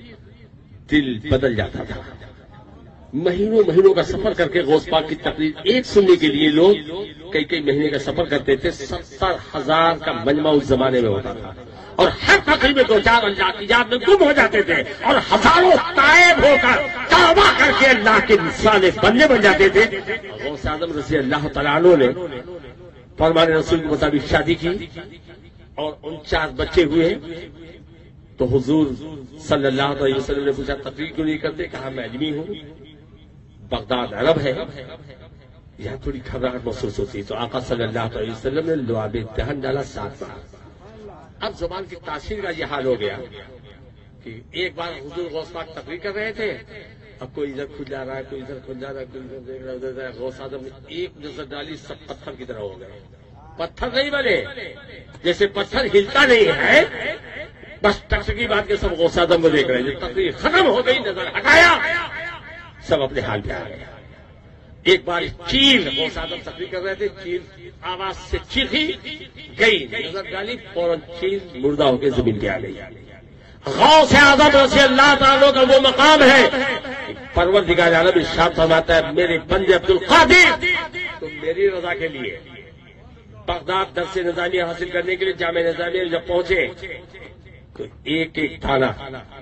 دل بدل جاتا تھا. مہینوں مہینوں کا سفر کر کے غوث پاک کی تقریر ایک سننے کے لیے لوگ کئی کئی مہینے کا سفر کرتے تھے. ستر ہزار کا مجمع اس زمانے میں ہوتا تھا اور ہر تقریر میں دو چار اللہ کی یاد میں گم ہو جاتے تھے اور ہزاروں تائب ہو کر توبہ کر کے اللہ کے صالح بندے بن جاتے تھے. غوث اعظم رضی اللہ تعالیٰ عنہ نے فرمان رسول کے مطابق شادی کی اور انچاس بچے ہوئے. تو حضور صلی اللہ علیہ وسلم نے پوچھا تقریر کیوں نہیں کرتے؟ کہا میں اجمی ہوں، بغداد عرب ہے، یہاں تھوڑی گھبراہٹ محسوس ہوتی. تو آقا صلی اللہ علیہ وسلم نے لعاب دہن ڈالا ساتھ بار. اب زبان کی تاثیر کا یہ حال ہو گیا کہ ایک بار حضور غوث پاک تقریر کر رہے تھے، اب کوئی ادھر کھل جا رہا ہے کوئی ادھر کھل جا رہا ہے کوئی ادھر دیکھ رہا ادھر. غوث اعظم نے ایک نظر ڈالی سب پتھر کی طرح ہو گئے. پتھر نہیں بنے، جیسے پتھر ہلتا نہیں ہے بس ٹک کی بات کے سب غوث اعظم کو دیکھ رہے ہیں. جب تقریر ختم ہو گئی نظر ہٹایا سب اپنے حال پہ آ گئے. ایک بار چیل غوث اعظم تقریر کر رہے تھے، چیل آواز سے چیخی گئی، نظر ڈالی فوراً چیل مردہ ہو کے زمین پہ آ گئی. غوث اعظم رضی اللہ تعالیٰ کا وہ مقام ہے پروردگار عالم ارشاد فرماتا ہے میرے بندے عبدالقادر تم میری رضا کے لیے بغداد درس نظامیہ حاصل کرنے کے لیے جامع نظامیہ جب پہنچے تو ایک ایک دانہ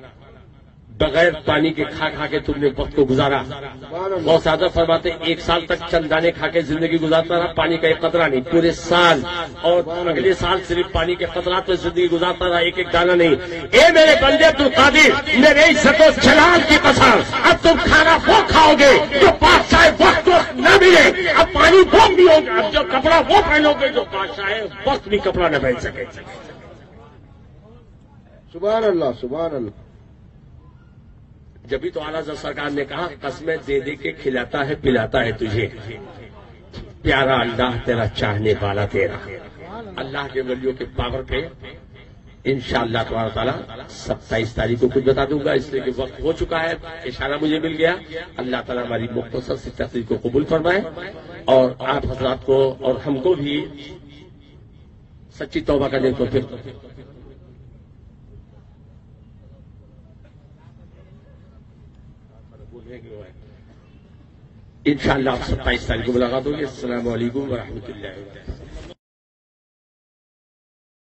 بغیر پانی کے کھا کھا کے تم نے وقت کو گزارا. غوث اعظم فرماتے ایک سال تک چند دانے کھا کے زندگی گزارتا رہا، پانی کا ایک قطرہ نہیں. پورے سال اور اگلے سال صرف پانی کے قطرات پہ زندگی گزارتا رہا، ایک ایک دانہ نہیں. اے میرے بندے عبدالقادر میرے عزت و جلال کی قسم اب تم کھانا وہ کھاؤ گے جو بادشاہ وقت کو نہ ملے. اب پانی وہ پیو گے، اب جو کپڑا وہ پہنو گے جو بادشاہ وقت بھی کپڑا نہ پہن سکے. سبحان اللہ سبحان اللہ. جبھی تو اعلیٰ حضرت سرکار نے کہا قسمیں دے دے کے کھلاتا ہے پلاتا ہے تجھے پیارا اللہ تیرا چاہنے والا تیرا. اللہ کے ولیوں کے پاور پہ انشاءاللہ تبارک تعالیٰ ستائیس تاریخ کو کچھ بتا دوں گا، اس لیے کہ وقت ہو چکا ہے، اشارہ مجھے مل گیا. اللہ تعالیٰ ہماری مختصر سی تقریر کو قبول فرمائے اور آپ حضرات کو اور ہم کو بھی سچی توبہ کرنے کو پھر انشاءاللہ ستائیس تاریخ کو ملاقات ہوگی. السلام علیکم ورحمۃ اللہ وبرکاتہ.